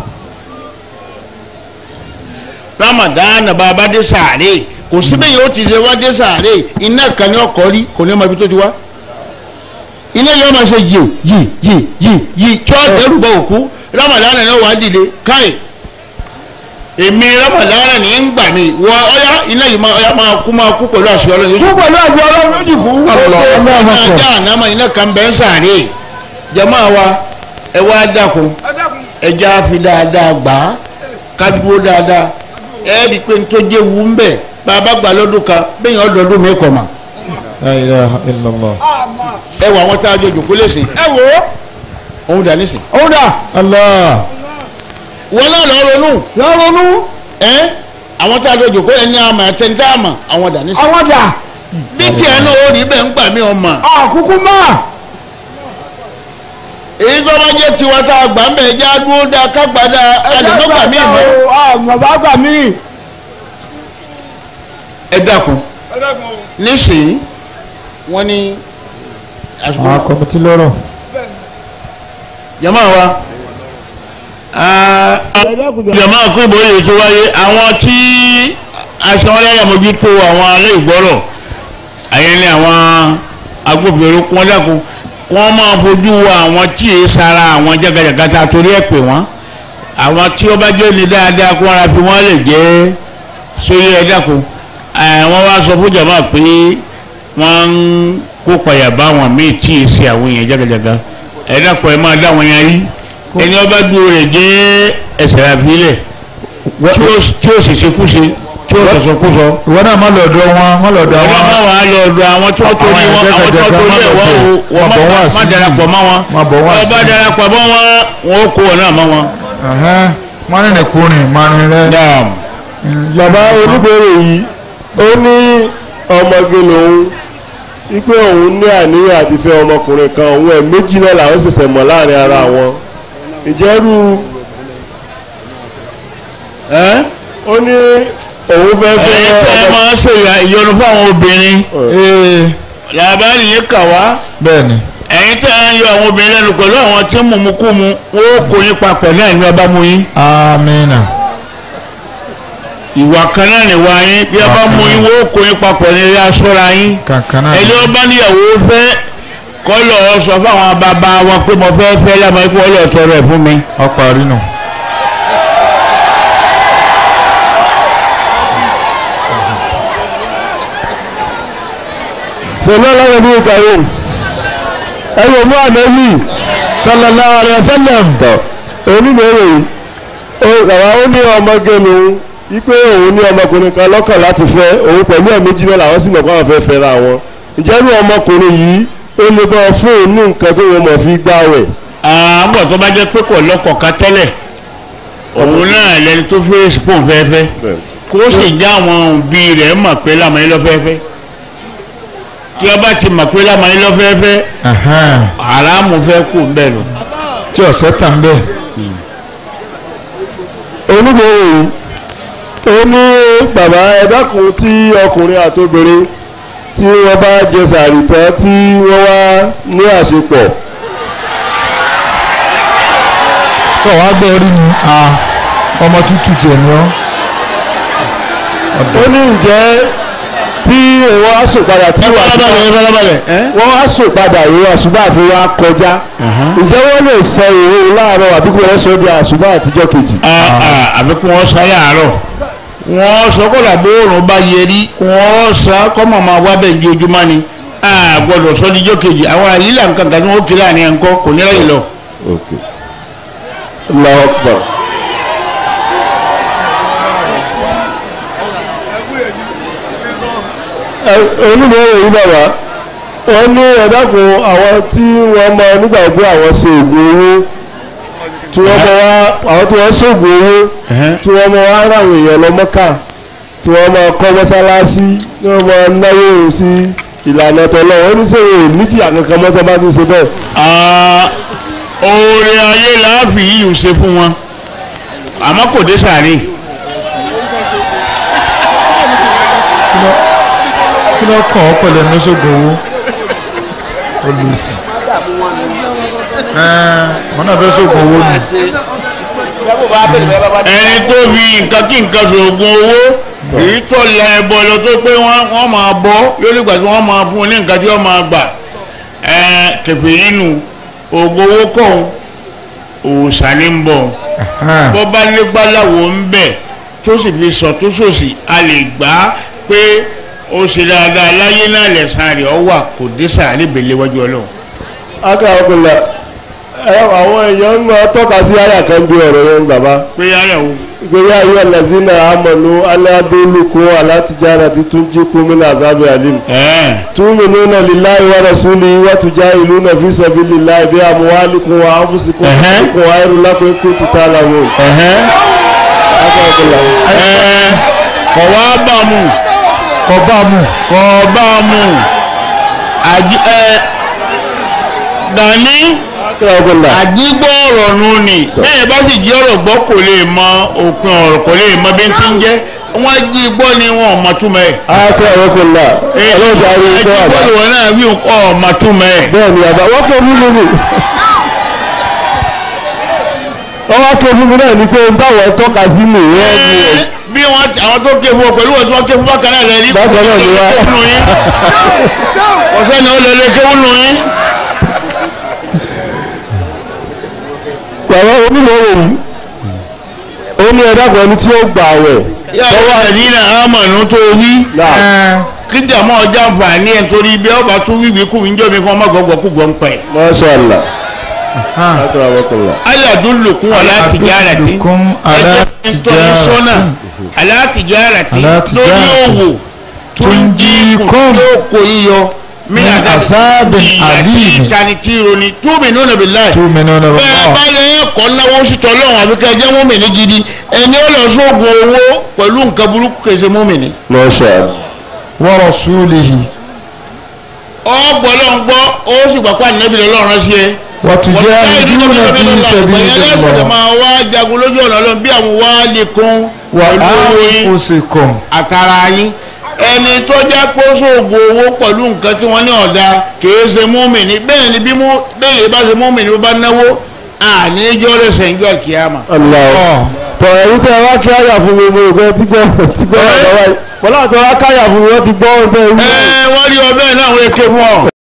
Ramadan bàbá dé sàárè kò síbẹ̀ yóò ti ṣe wá dé sàárè iná kan ní ọkọ̀ rí kò ní ọmọ ibi tó ti wá iná yóò máa ṣe yìí tí ó dẹrù bọ òkú Ramadan náà wà á dìde káì èmi Ramadan ní ń gbà mí wọ ọyá iná yìí máa kú pẹ̀lú àṣẹ Ọlọ́run
kú pẹ̀lú àṣẹ Ọlọ́run ló dì kú.
ọjà ànámọ̀ iná kan bẹ́ẹ̀ sàárè jàmá wa ẹ wá dákun ẹja fi dáadáa gbà á ká dúró dáadáa ẹ rí i pé tó jẹ́ wù ń bẹ̀ bàbá gbà lọ́dún kan bẹ́ẹ̀ yẹn ọdọọdún mi kọ̀ mà.
La ilaha illallah.
ẹ wọ àwọn tá a jọ jòkó lè sìn.
ẹ wò ó.
òun dà nísìn.
òun dà.
Allah.
wọn náà lọ ronú.
lọ ronú.
àwọn tá a jọ jòkó ẹni àmà àtẹnudá àmà àwọn dà nísìn.
àwọn dà.
bí tiẹ̀ náà ó rí bẹ́ẹ̀ ń gbà mí ọmọ.
àkúkú mọ́.
èyí tó bá jẹ́ tiwa tá a gbà ń bẹ̀ já dúró dá kágbádá àdìmọ́gbà mí mọ́.
bàbá gbà mí.
ẹ dákun nísìnyí wọ́n ní.
àwọn kọmitì lọ́rọ̀.
jama wa jama kó ìbòye tó wáyé àwọn tí aṣọ́wọ́láyà mójútó àwọn alẹ́ ìgbọ́rọ̀ àyẹ̀lẹ̀ àwọn agbófinró kún dákun wọ́n máa fojú wo àwọn tí èé sara àwọn jàgàjàgàtà torí ẹ̀ pè wọ́n àwọn tí ó bá jẹ́ ní dáadáa kó ara fi wọ́n lè jẹ́ sóyè ẹ̀ dákun wọ́n wá sọ fún jama pé wọ́n ń kó payà bá àwọn míì tí èé ṣe àwọn èèyàn jàgàjàgà ẹ̀ dákun ẹ̀ máa dá wọn yan rí ẹni ọba dúró rẹ̀ jẹ́ ẹsẹ̀ àfilẹ̀ tí ó sì ṣekúṣe tí ó sọ̀sọ̀ kú sọ.
ìwọ náà má lọ́dọ̀ wọn má lọ́dọ̀ àwọn.
ọba máa wà á lọ́dọ̀ àwọn tí wọ́n torí wọn àwọn tí wọ́n torí ẹ̀ wọ́n má darapọ̀ mọ́ wọn ọba darapọ̀ mọ́ wọn wọn ó kó wọn náà mọ́ wọn.
má rìn kúrin má rìn rẹ.
bàbá oníbèrè yìí ó ní ọmọge lòun wípé òun ní àníyàn àti fẹ́ ọmọkùnrin kan òun ẹ̀ méjì náà làwọn ṣẹ̀ṣẹ̀ mọ̀ láàrin ara wọn ìjẹ́rú ó ní òun fẹ́ fẹ́
ẹ máa ń ṣe ìyọnu fáwọn obìnrin làbáyé yìí kà wá
bẹ́ẹ̀ni
ẹ̀yin tẹ́ ń yọ àwọn obìnrin lẹ́nu pẹ̀lú àwọn tí ń mú kú mu wọ́n ó kó yín papọ̀ náà ní ọba mú yín.
amina.
ìwà kan náà ní wá yín bí ọba mú yín wọ́n ó kó yín papọ̀ ní ilé aṣọ́ra yín.
kankan náà
ẹni ọba níyàwó fẹ́ kọ́lọ̀ sọ fáwọn bàbá wọn pé mo fẹ́ fẹ́ lámọ́ ikú ọlọ́ọ̀tọ́ rẹ̀ fún mi.
ọ̀pọ̀ àrínù.
sọlá lọ́wọ́ ní ìkàwé ẹ̀yọ̀ mú ànábì sallallahu alaihi wasallam tọ̀ oníbèrè ràwá ó ní ọmọge lòun wípé òun ní ọmọkùnrin kan lọ́kàn láti fẹ́ òun pẹ̀lú ẹ̀ méjì náà làwọn sì mọ̀ pé àwọn fẹ́ fẹ́ra wọn ìjẹ́rú ọmọkùnrin yìí ó lè bọ́ fún òun ní nǹkan tó wọ́n mọ̀ fi gbá rẹ̀.
àmọ́ tó bá jẹ́ pé kò lọ́kọ̀ ká tẹ́lẹ̀ òun náà lẹni tó fẹ́ sípò fẹ́fẹ́ kó sì já àwọn òbí rẹ̀ mọ̀ pé lámàyín lọ́fẹ́fẹ́ tí ọba ti mọ̀ pé lámàyín lọ́fẹ́fẹ́ àràmù fẹ́ kù bẹ́ẹ̀ lọ.
tí ọ̀sẹ̀ tàn bẹ́ẹ̀.
oníbèrè yìí ó ní bàbá ẹ dákun tí ọkùnrin àtobìnrin tí wọ́n bá jẹ sàárì tán tí wọ́n wá ní àṣepọ̀.
kọ́ wá gbọ́ orí ni ọmọ tútù jẹ̀ ni ọ́.
ó ní ǹjẹ́ tí wọ́n á sùn padà tí wọ́n á sùn padà ìwé àṣùbà àfi wá kọjá ǹjẹ́ wọ́n lè sọ ìwé láàárọ̀ àbí kí wọ́n sọ bí àṣùbà àtijọ́ kejì.
àbí kí wọ́n sọ láàárọ̀ wọ́n sọ kó dàbí òòrùn bá yẹ rí wọ́n sọ kọ́mọ̀ máa wá bẹ́ẹ̀ di ojúmọ́ ni gbọ́dọ̀ sọ díjọ́ kejì àwọn àyílà nǹkan kan tí wọ́n kí láàrin ẹ̀ńkọ́ kò ní láyè lọ.
Allahu Akbar. oníbẹ̀rẹ̀ yìí bàbá wọ́n ní ẹ̀dákun àwọn tí wọ́n mọ nígbàgbọ́ àwọn ṣe ògùn owó tí wọ́n mọ wá àwọn tí wọ́n ṣògùn owó tí wọ́n mọ wá ráwọn èèyàn lọ Mọ́kà tí wọ́n mọ kọ́ mọ́sálásí tí wọ́n mọ náwó sí ìlànà tọ́lọ́ wọ́n ní sẹ́yìn méjì àkankan mọ́tò bá ti ṣe bẹ́ẹ̀.
oore ayé láàfin yìí ń ṣe fún wọn àmọ́ kò dé sàárè.
kí ló kàn ọ́ pẹ̀lú ẹni ṣògùn owó olùsì. wọn náà fẹ́ sóògùn owó ni.
ẹni tó fi nǹkan kí nǹkan sògùn owó èyí tó la ẹbọ lọ tó pé wọ́n máa bọ́ yóò nígbà tí wọ́n máa fún un ní nǹkan tí wọ́n máa gbà kẹfì nínú oògùn owó kọ̀ọ̀hún òòṣà ní ń bọ̀ bọ́ bá nígbà láwo ń bẹ̀ tó sì fi sọ tó sòsì a lè gbà á pé ó ṣe dáadáa láyé náà lẹ̀sán rẹ̀ ọ wà kò dé sàrà níbẹ̀lẹ̀ wájú ọlọ́run.
akara ọkùnrin àwọn èèyàn ń tọ́ka sí àyà kan bí ọ̀rọ̀ yẹn bàbá.
pé yáyà wo.
ìgbéyà ayé ẹlẹ́sìnà àmọ̀nù aládélùkù alátìjára ti tún jí kú mí nàzábẹ́ alim. tu'minuna lillahi wa rasulihi wa tujahiduna fi sabilillahi bi amwalikum wa anfusikum khairun lakum in kuntum ta'lamun.
kọ̀ wá bá mu. Gani àdígbò ọ̀rọ̀ nù ni bẹ́ẹ̀ bá sì jẹ́ ọ̀rọ̀ gbọ́ kò lè mọ òpin ọ̀rọ̀ kò lè mọ bí n ti ń jẹ́ wọ́n jí gbọ́ ni wọn ò mọ̀ túmọ̀ ẹ̀.
akẹ́rọ̀kọ̀lá ọlọ́jà rí gbọ́ àbá
ẹ̀jí gbọ́dọ̀ náà wí ọ̀ mọ̀ túmọ̀ ẹ̀.
bẹ́ẹ̀ ni àbá wọ́n kẹ́ mímú mi wọ́n wá kẹ́ mímú náà ní pé ń táwọn tọ́ka sí mi wọ́n mú o.
bí wọ́n àwọn tó ké fún ọ pẹ̀lú wọn tí wọ́n ké fún bákan náà lẹ́yìn
bákan náà ni wá
ọ̀sẹ̀ ni ó lè lè kéwọ́n nù yín.
pẹ̀lú onímọ̀ òwò ó ní ẹ̀dá pẹ̀lú tí ó gbà wẹ̀.
yàrá ẹ̀dínà àmọ̀nù tó wí kíjà mọ́ ọjà àǹfààní ẹ̀ torí bí ọba tún wíwí kú wíjọ́ mi fún ọmọ gbọ́gbọ́ kú gbọ́ ń pẹ̀.
Masha Allah.
ayàdúlùkún alátìjárati ẹjẹ́ nítorí sọ́nà alátìjárati lórí òwò tó ń jí kún yóò kó yíyọ min
asabin alim
tani tiro ni tu'minuna billahi bẹ́ẹ̀ bá lè kọ́ náwó sítọ́ lọ́wọ́ àbíkẹ́ ẹjẹ́ mọ́mìnì gidi ẹni ó lọ sóògùn owó pẹ̀lú nǹkan burúkú kèsè mọ́mìnì.
Masha Allah.
wa rasulihi.
ọgbọ́n gbọ́ ó sì gbàgbọ́ ànábì lọ́rùn sí ẹ.
wa tujahiduna fi sabilillah.
ẹ̀yẹ́ máa wá jagun lójú ọ̀nà Ọlọ́run bí àwọn wá lè kún
wa anfusikum.
àtàrà yín ẹni tó jẹ́ pé sóògùn owó pẹ̀lú nǹkan tí wọ́n ní ọ̀dà kìí ṣe mùmínì bẹ́ẹ̀ ni bí bẹ́ẹ̀ bá ṣe mùmínì bó bá náwó àníjọ́ rẹ̀ sẹ́ńjọ́ kíámà.
tọ̀ ẹ̀yìn tẹ́ ẹ wá kí àyà fún mi mo rò pé tí gbọ́ ọ̀dọ́ wáyé bọ́lá àti ọ̀rá káyà fún mi wọ́n ti gbọ́ ọ̀dọ́ ìwé.
wọ́n rí ọbẹ̀ náà wọ́n ké fún ọ.